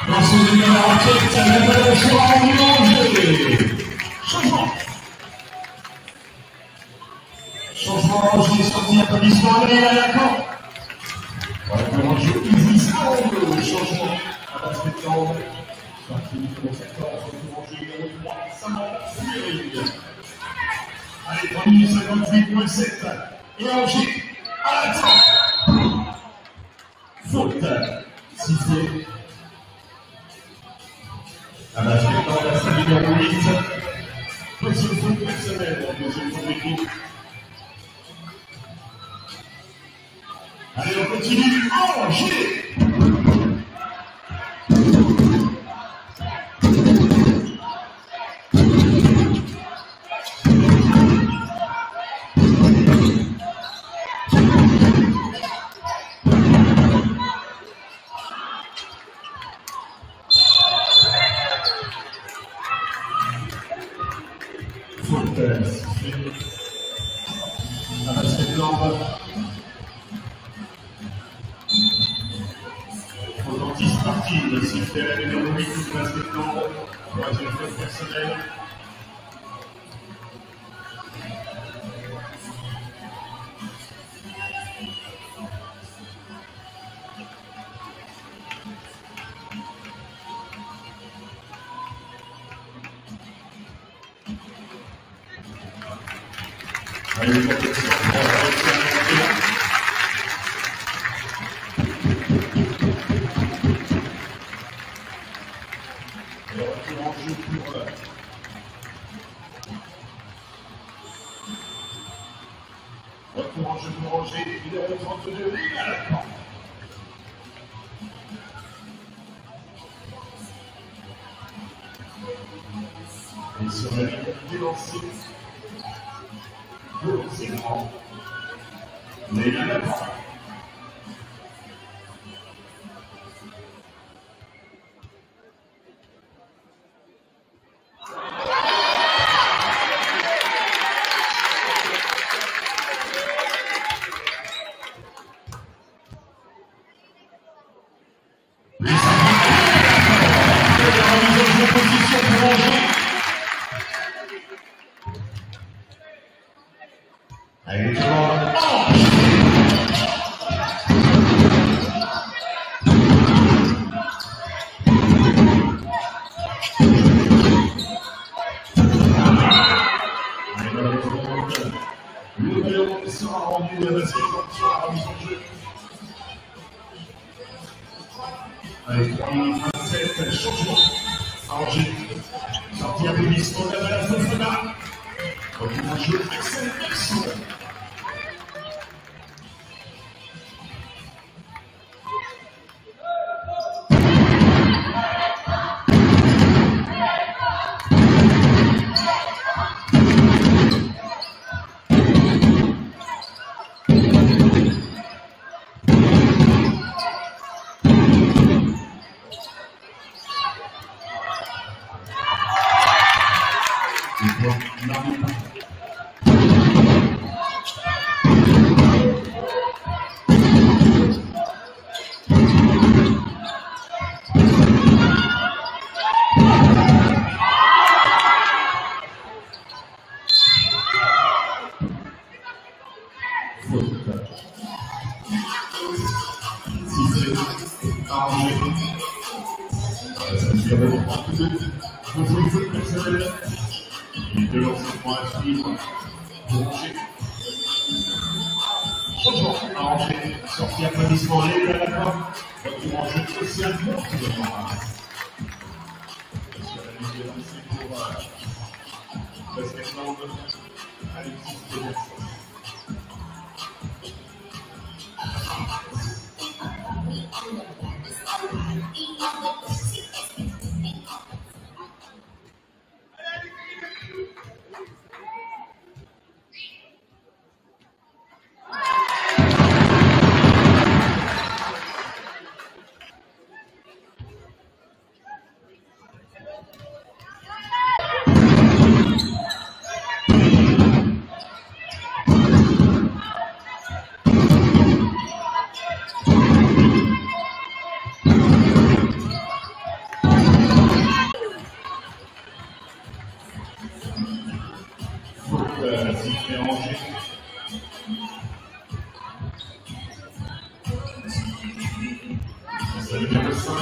A: Dans ce numéro enquête, la balle sera en changement. Changement rangé, sorti applaudissement, allez à l'accord. Voilà, le jeu Easy Sound, changement à basket land. Sorti numéro quatorze, retour en jeu numéro trois, Saman Cyril. Allez, trois minutes cinquante-huit point sept. Et Angers, à l'attaque. Faute, sifflé. À la suite, dans la salle numéro huit, position faute personnelle, deuxième tour d'équipe. Allez, on continue. Angers! Et sur la ligne du lancer, de lancer grand, mais il a pas.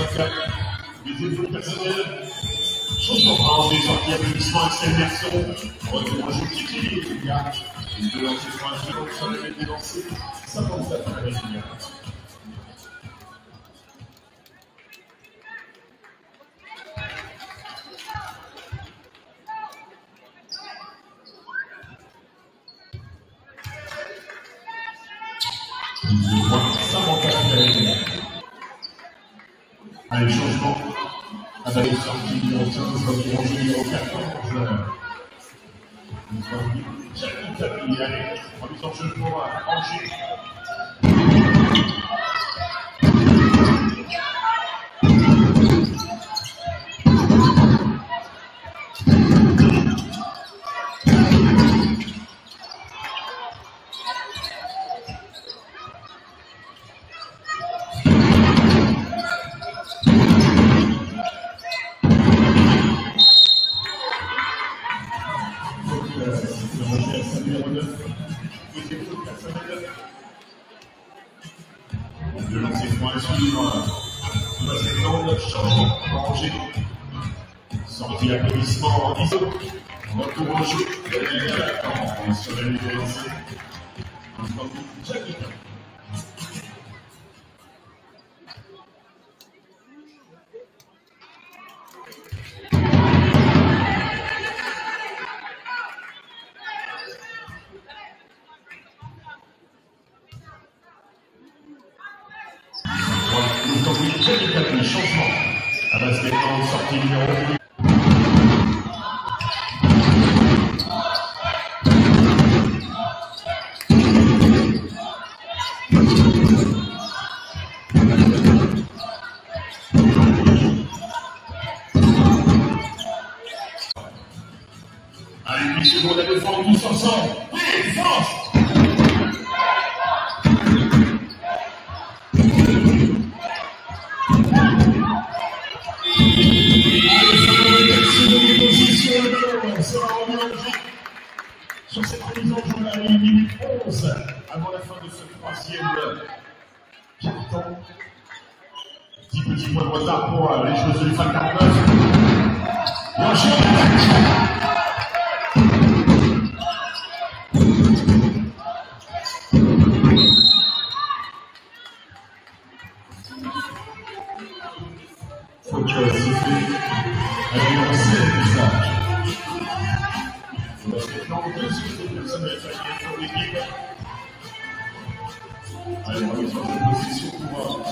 A: cinq, les efforts personnels. Changement France, les sorties applaudissements, Axel Merson. Retour au jeu qui est les gars. Les deux lancers sur un second, sur le mètre des lancers. cinquante-sept à la base. Allez, changement. Avec le sortie numéro quinze, retour au jeu numéro quatorze. Jacques Tapie, allez, en mise en jeu pour Angers. Le lancer franc à suivre. Le changement pour Angers. Sortie applaudissement en iso. Retour au jeu. Sur la ligne de lancer. Jacques Tapie. Jacques Tapie, changement. À basket en sortie numéro un. Allez, huit secondes à défendre tous ensemble. Allez, force! Sur cette remise en jeu à la minute onze, avant la fin de ce troisième carton. Petit petit point de retard pour les choses de l'U F A quarante-neuf. L'enjeu faut que siffler. Allez, on sait ça. Dans deux secondes, personne n'a fait pour l'équipe. Allez, on va sur la position pour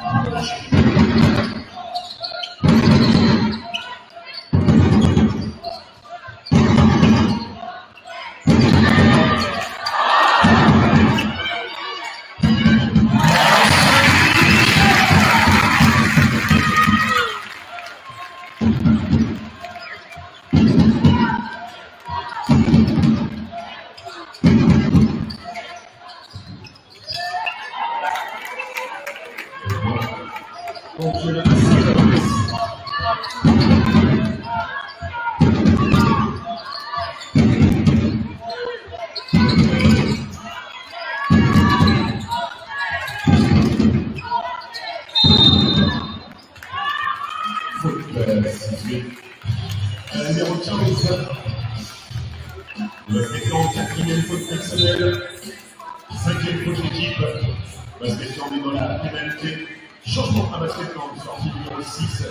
A: numéro quinze. Le président, quatrième faute personnelle. Cinquième faute d'équipe. Basket on est dans la pénalité. Changement à basket en sortie numéro six.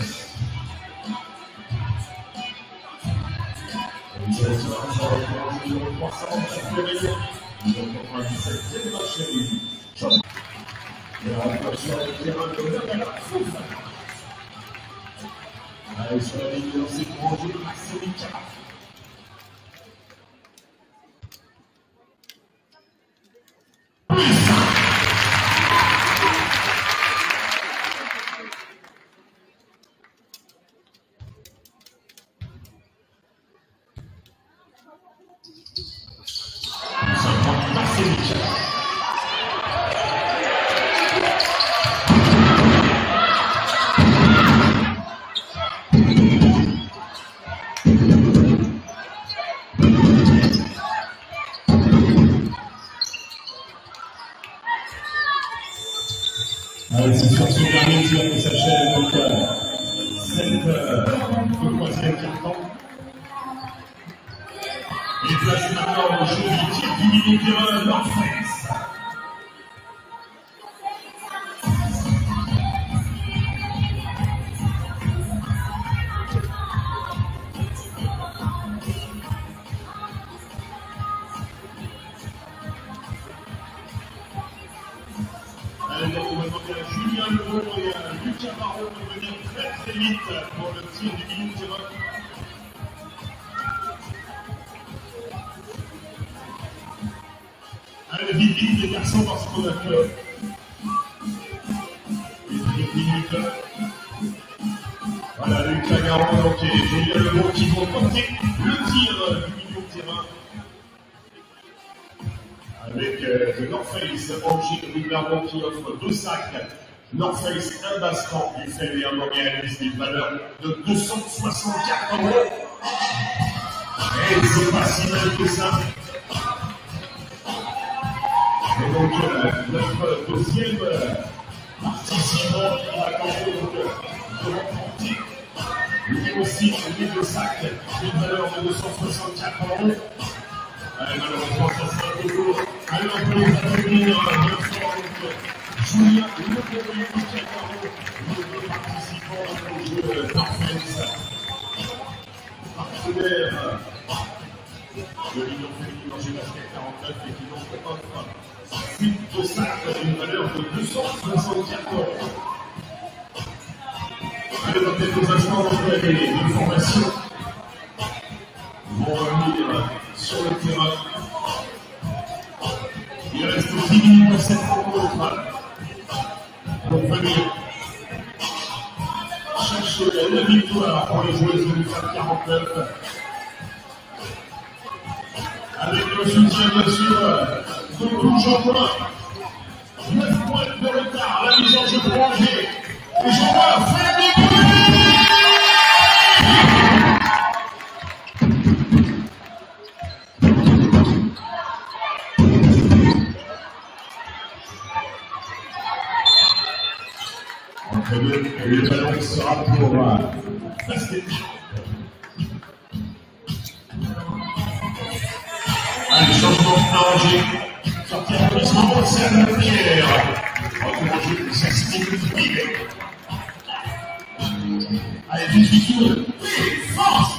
A: Numéro trois cents, numéro quatre-vingt-dix-sept, c'est Marchelli. Changement. Et on va sur le terrain de Nagala. Allez, sur la ligne de lancer pour Angers, Marceli Cara.
B: Thank you. euh, le troisième carton. Et place maintenant au jeu du tir du milieu de terrain North Face. Allez, donc on va demander à Julien Leroux et à Lucas Barreau de venir très très vite pour le tir du milieu de terrain. Allez, vite, vite, les garçons, parce qu'on a que huit minutes. Voilà, Lucas Garon, donc, et Julien Leroux qui vont porter le tir du milieu de terrain. Avec euh, le North Face, Angers Rubbermont qui offre deux sacs. North Face, un bastant du fait et un organisme d'une valeur de deux cent soixante-quatre euros. Et c'est pas si mal que ça. Et donc, euh, notre deuxième euh, participant qui va tenter donc, euh, de remporter lui aussi les deux sacs d'une valeur de deux cent soixante-quatre euros. Allez, malheureusement, ça sera toujours. Allez, on peut les applaudir bien fort. Julien Leroux et Lucas Barreau, les deux participants au jeu North Face. Partenaire de l'Union féminine en gymnastique quarante-neuf et qui donc offre huit de sacs d'une valeur de deux cent soixante-quatre euros. Allez, dans quelques instants, on va les deux formations vont revenir sur le terrain. Il reste dix minutes pour cette rencontre. Pour venir chercher la victoire pour les joueuses de l'U F A C quarante-neuf. Avec le soutien, bien sûr, de toujours point. neuf points de retard. La mise en jeu pour Angers. Et je vois Frédéric. Et le ballon sera pour euh, basket. Allez, changement de Angers. Sortie en placement, c'est à la Pierre. Angers, c'est six minutes privées. Allez, dix-huit tours. Force!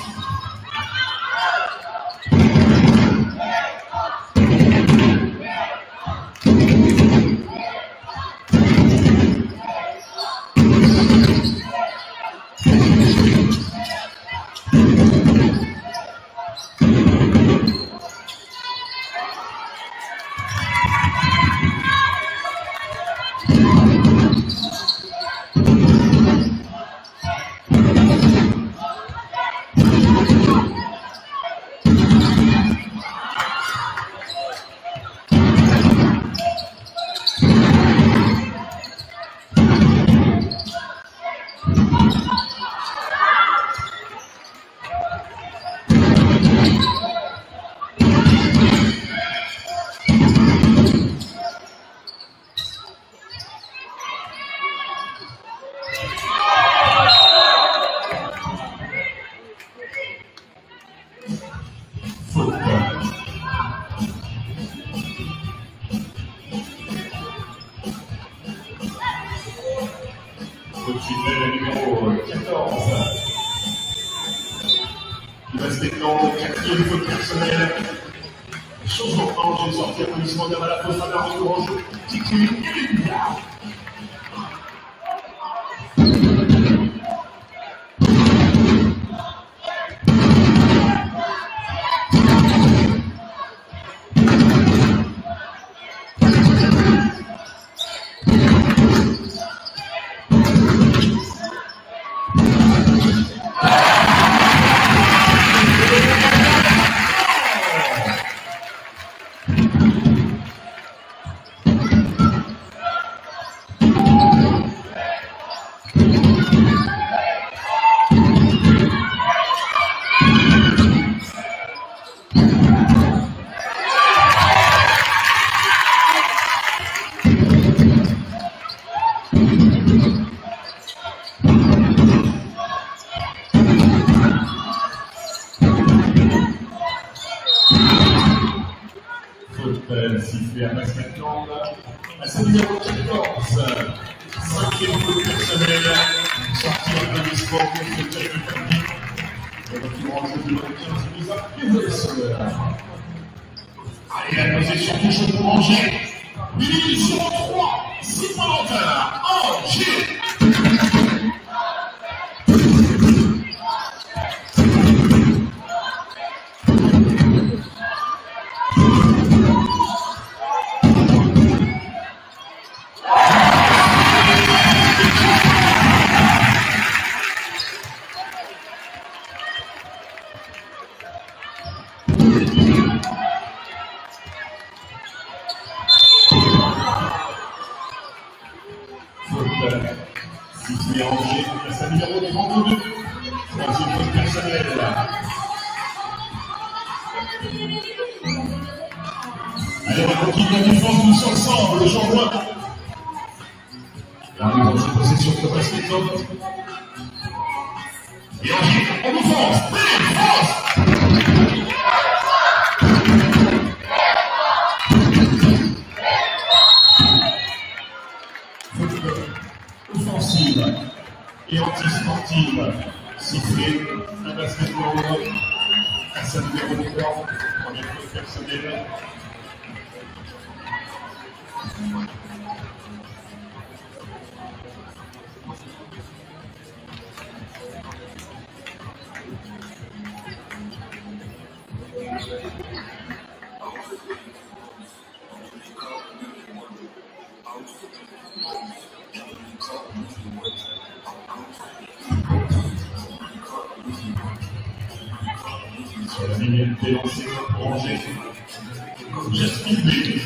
B: siffler à Basketland. À sa numéro quatorze, cinquième faute personnelle, sortie un peu du sport contre Jamie Fergie. Le retour en jeu numéro quinze, mise à Pézos. Allez, la possession toujours pour Angers. Minute zéro trois, six volontaires. Angers. Sifflé Angers, à sa numéro trente-deux, troisième faute personnelle. Allez, on continue la défense tous ensemble, j'envoie. La mise en jeu possession de Basketland. Et Angers, en défense, défense. Offensive et anti-sportive, sifflé à Basketland, à sa numéro trois, première faute personnelle. Sur la ligne de lancée pour Angers, Jasmin B.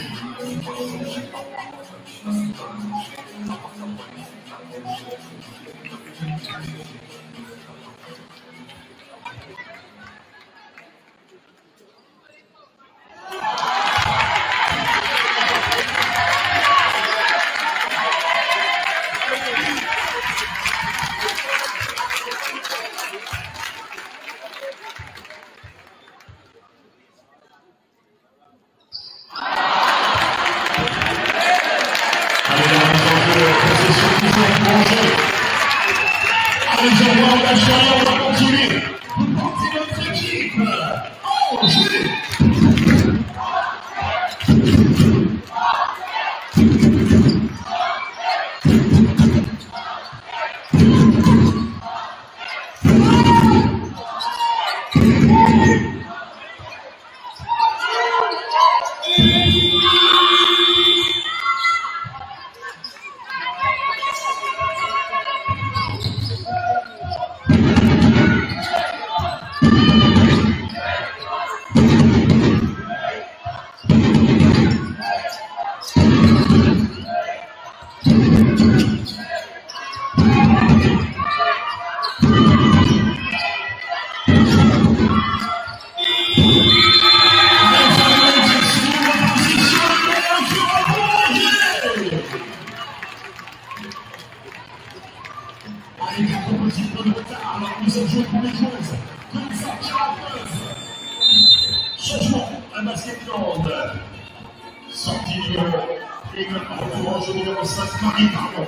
B: Changement à Basketland. Sortie numéro et retour en jeu numéro cinq, Marie Pardon.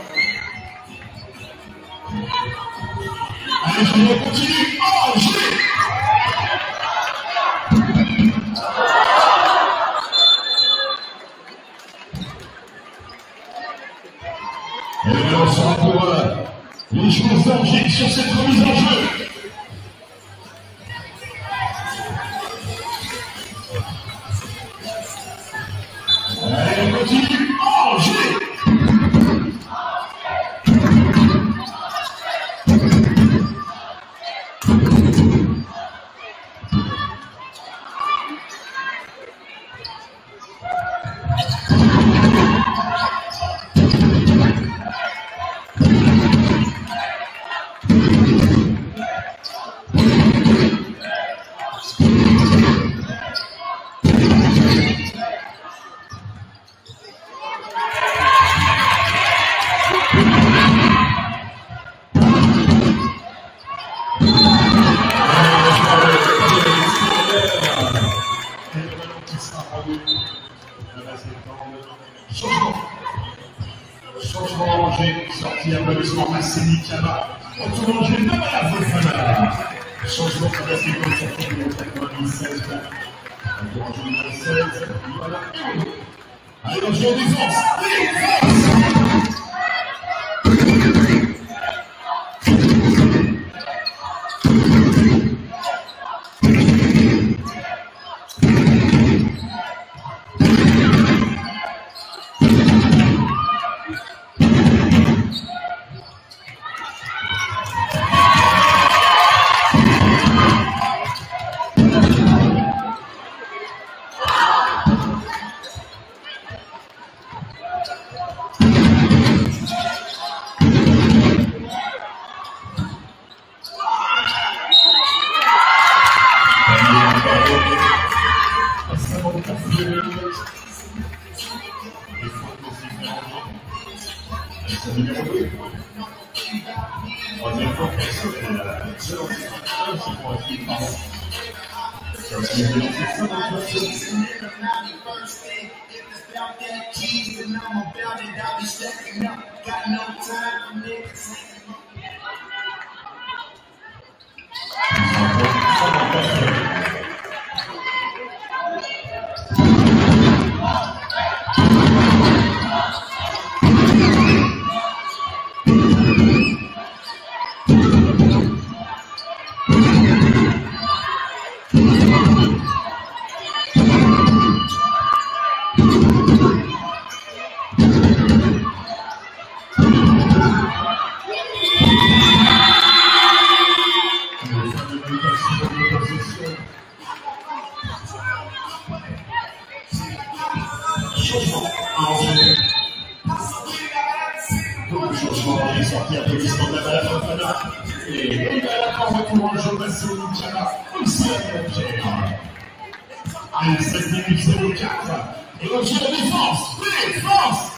B: Allez, je continue. Angers. Et on sera pour euh, les joueurs d'Angers sur cette remise en jeu. Allez, on continue. Angers.
A: Angers, sortie applaudissement Massini Kaba. Retour Angers, Namaya Fofana. Changement sur la séquence sortie numéro quatre-vingt-dix-seize. Retour Angers numéro seize. Voilà. Allez, Angers en défense. Défense. Allez, sept minutes zéro quatre. Et on joue la défense. Défense.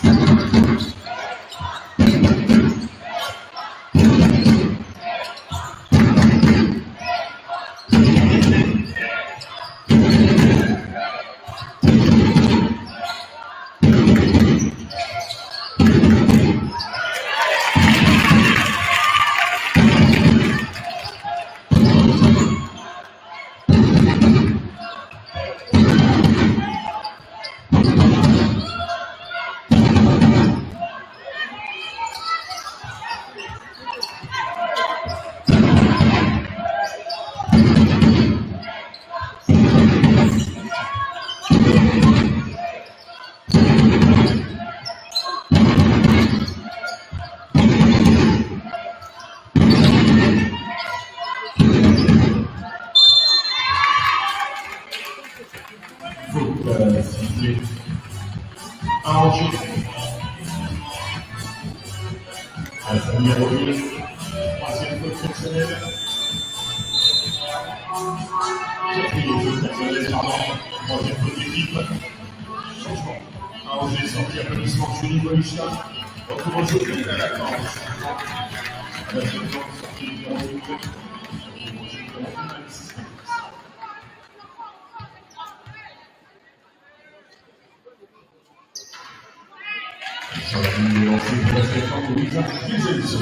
A: Sur la ligne de lancer pour la séquence de Louisa, deuxième saut.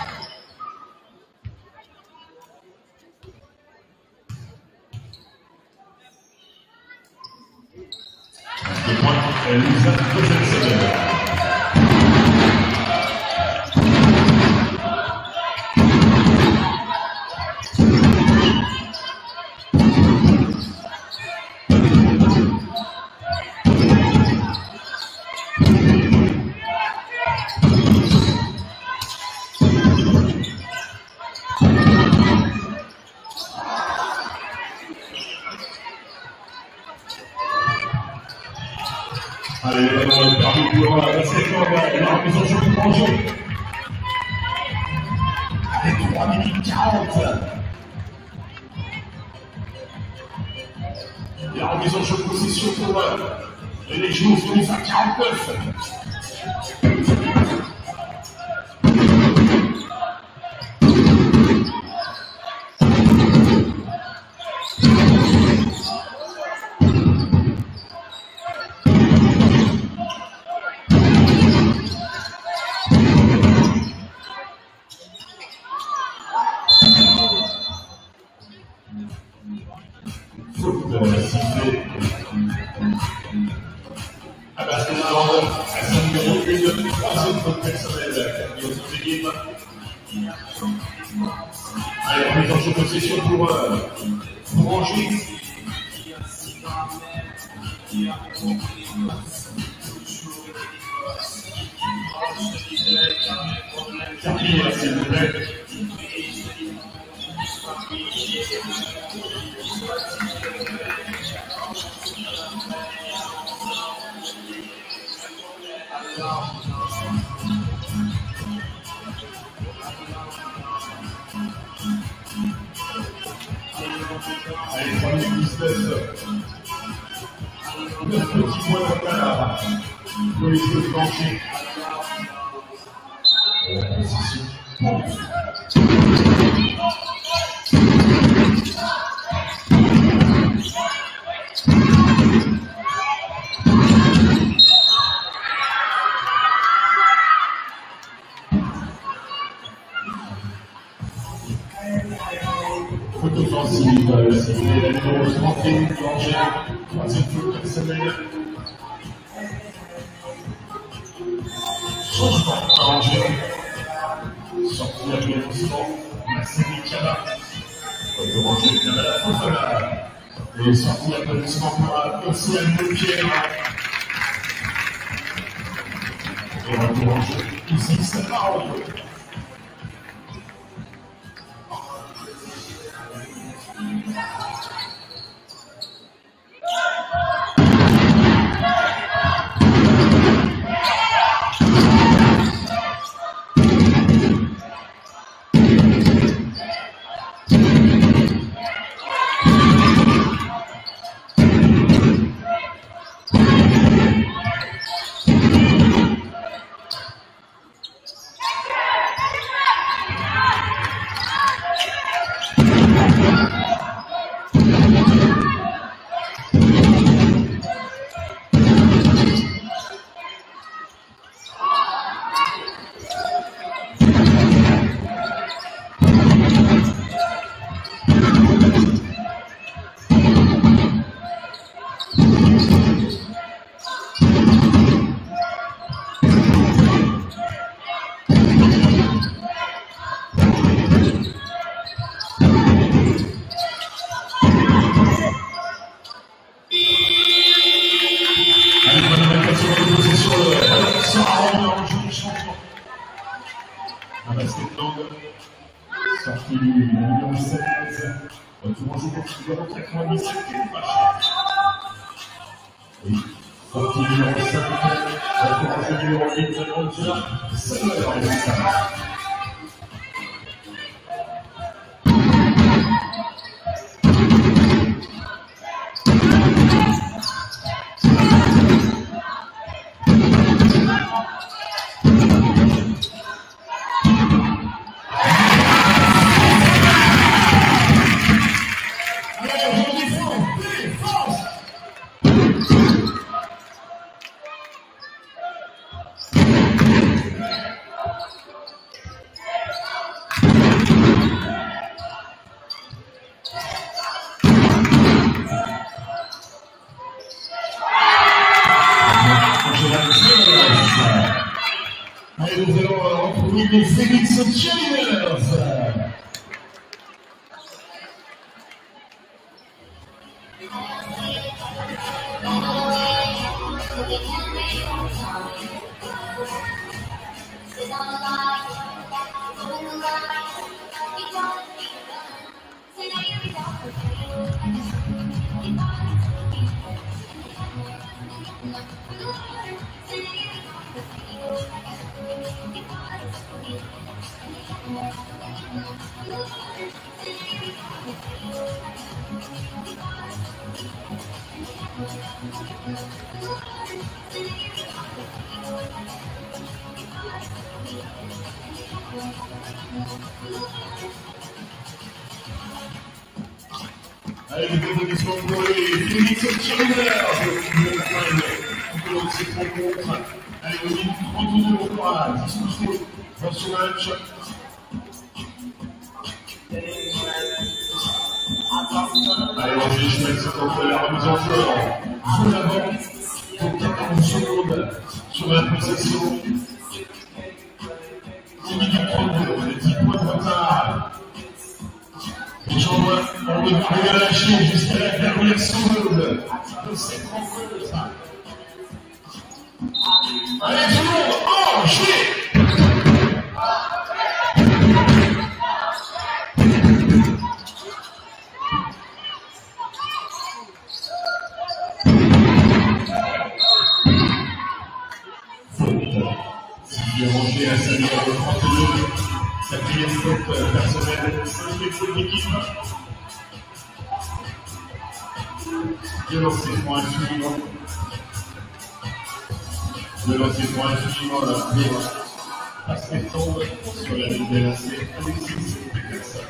A: Un point, Louisa, deuxième saut. Allez, le ballon est perdu pour la séquence de la remise en jeu pour Angers. Allez, trois minutes quarante. La remise en jeu de possession pour les joueurs finissent à quarante-neuf.
B: Faute sifflée. À basket ball, à son numéro une, troisième faute personnelle. Et aux autres équipes. Allez, on est en jeu de possession pour, euh, pour Angers. Terminé, s'il vous plaît. Allez, trois minutes dix-neuf. neuf petits points d'entame pour les jeux de Angers. La position. Faute offensive, c'est le numéro trente et un d'Angers, troisième faute personnelle. Changement à Angers. Sorti applaudissement, Marcel Kaba. Faute Angers, Kamala Fofana. Et sorti applaudissement pour Océane Pierre. Et retour Angers, ici c'est parole. Sorti du numéro seize. Retour en jeu pour le numéro quatre-vingt-dix-sept. Oui. Sorti du numéro cinq. Retour en jeu numéro huit. C'est le numéro cinq. Allez, nous allons retrouver les Phoenix Cheerleaders. Allez, les applaudissements pour les Phoenix Cheerleaders. On peut aussi prendre compte. Allez, on dit trente-deux pour la discussion dans ce match. Allez, Angers, je mets contre la remise en jeu. Sous l'avant, pour quatorze secondes sur la possession. dix minutes trente-deux, les dix points de retard. Et j'en vois, on ne va rien lâcher jusqu'à la dernière seconde de cette rencontre. Allez, tout le monde, Angers!
A: Angers à sa numéro trente-deux, quatrième faute personnelle, cinquième faute d'équipe. De lancer pour un suivant. De lancer pour un suivant, la première passe tombe sur la ligne des lancers. Alexis Peterson.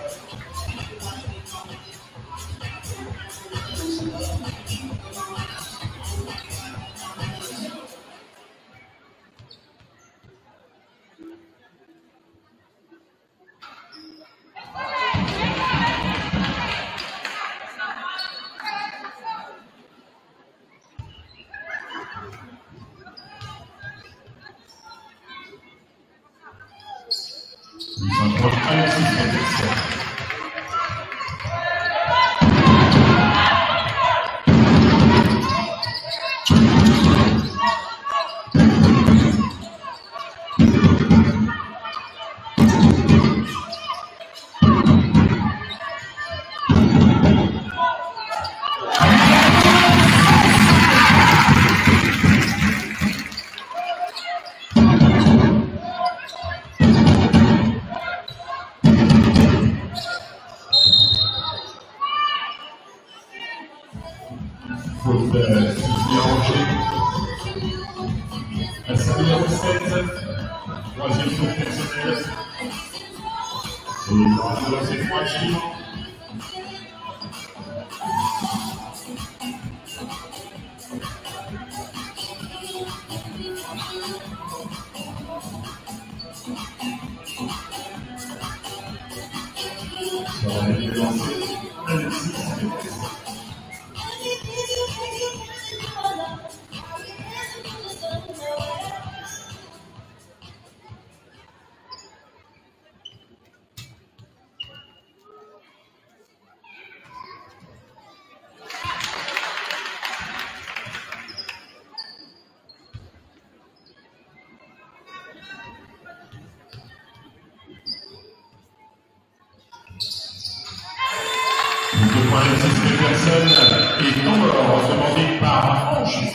B: Et encore demandé par Angers.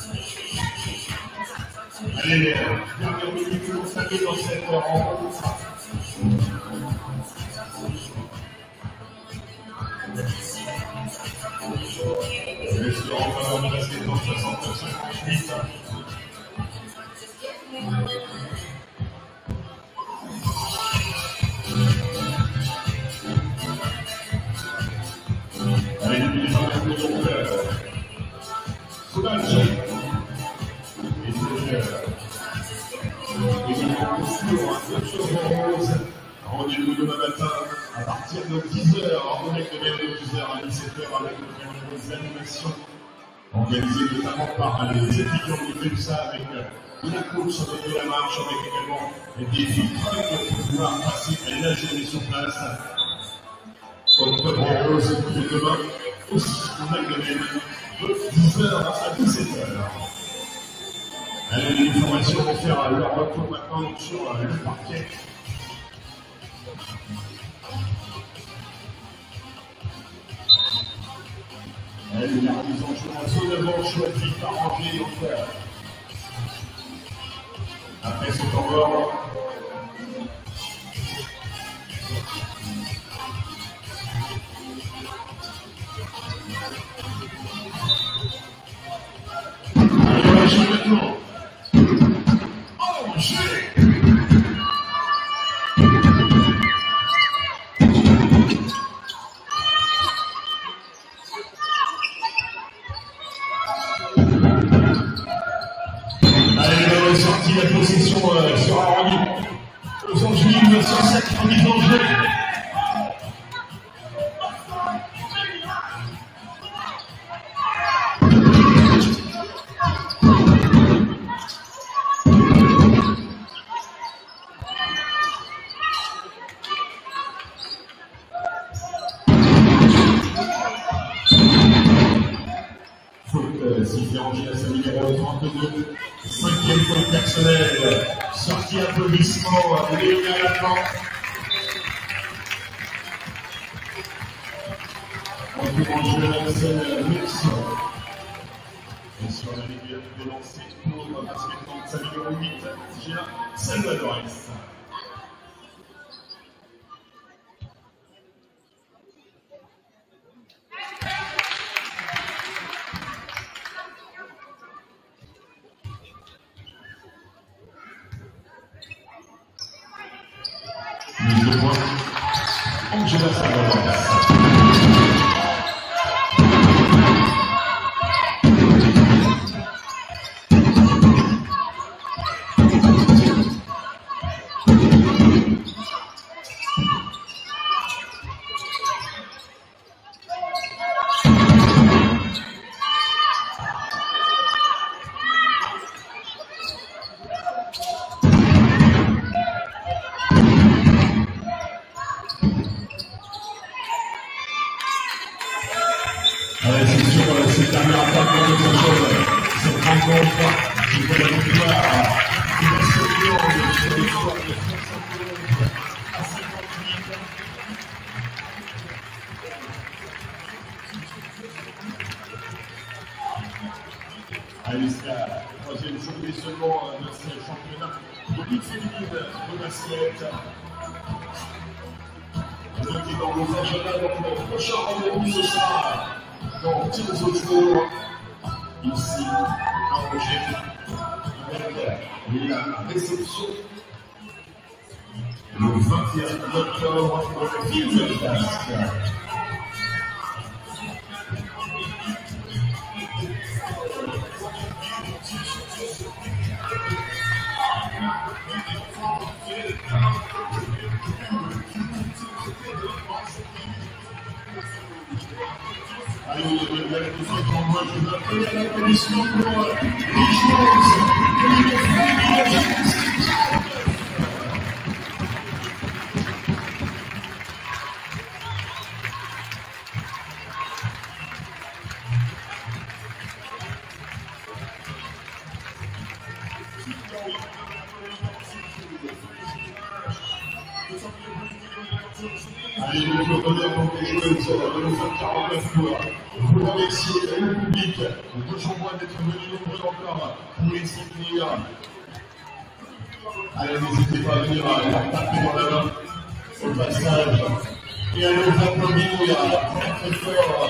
B: Allez, dernière minute pour saluer dans cette rencontre. Le score en faveur de la séquence soixante-neuf cinquante-huit. Rendez-vous demain matin à partir de dix heures, en direct de dix heures à dix-sept heures avec de animations organisées notamment par les étudiants du FEMSA avec de la course, avec de la marche, avec également des filtres pour pouvoir passer la journée sur place. Comme Code Rose de demain, aussi on a gagné de dix heures à dix-sept heures. Allez, les formations vont faire leur retour maintenant sur le parquet. Allez, la remise en jeu en zone avant choisie par Angers encore. Après ce temps mort. Allez, on va jouer maintenant. La possession euh, sera rendue aux Angevines, cent sept remise en jeu. dérangé à sa numéro trente-deux. Cinquième point personnel. Sortie applaudissements à Léonia Lafont. En courant joueur, c'est Wilson. Et sur la rivière de lancer pour le basket sa numéro huit, Gina Salvadores. Mise de point, Angela Salvadores. Allez, c'est sûr, c'est terminé en tant que autre chose. Cette rencontre, qui fait la victoire, qui va se faire sur les joueurs de soixante à cinquante-huit. Aliska, troisième journée seulement de ce championnat de lutte féminine de basket. Notez dans vos agendas, donc le prochain rendez-vous ce sera dans Teams au jour, ici, à Angers, avec la réception le vingt et un octobre dans le film de Basque. Allez, vous avez bien tout ça pour moi, je vous appelle à la commission pour les joueurs. Allez, je vous redonne donc les joueuses de nos cent quarante-neuf pour vous remercier le public de Jean-Bois d'être venu nombreux encore pour les soutenir. Allez, n'hésitez pas à venir leur taper dans la main au passage et à nous applaudir très très fort.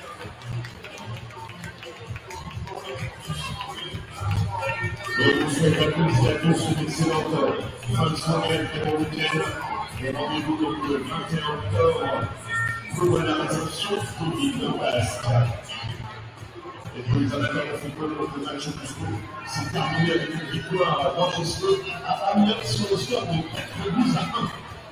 B: Et je vous souhaite à tous et à tous une excellente fin de soirée, très bon week-end. Et rendez-vous donc le vingt et un octobre pour la réception du Ville de Basque. Et pour les amateurs de football, le match au Cusco s'est terminé avec une victoire à Manchester à Amiens sur le score de quatre buts à un.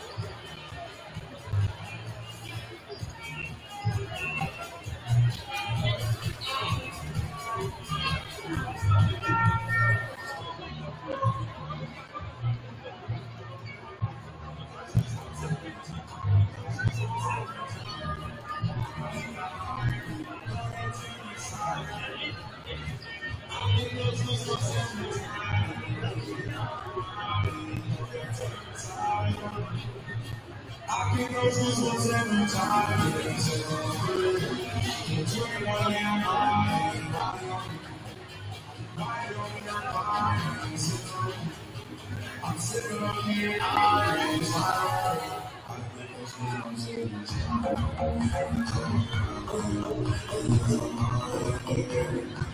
B: I can go this once every time. twenty-one and nine. I'm sitting up here, I'm tired. I think that's what I'm saying.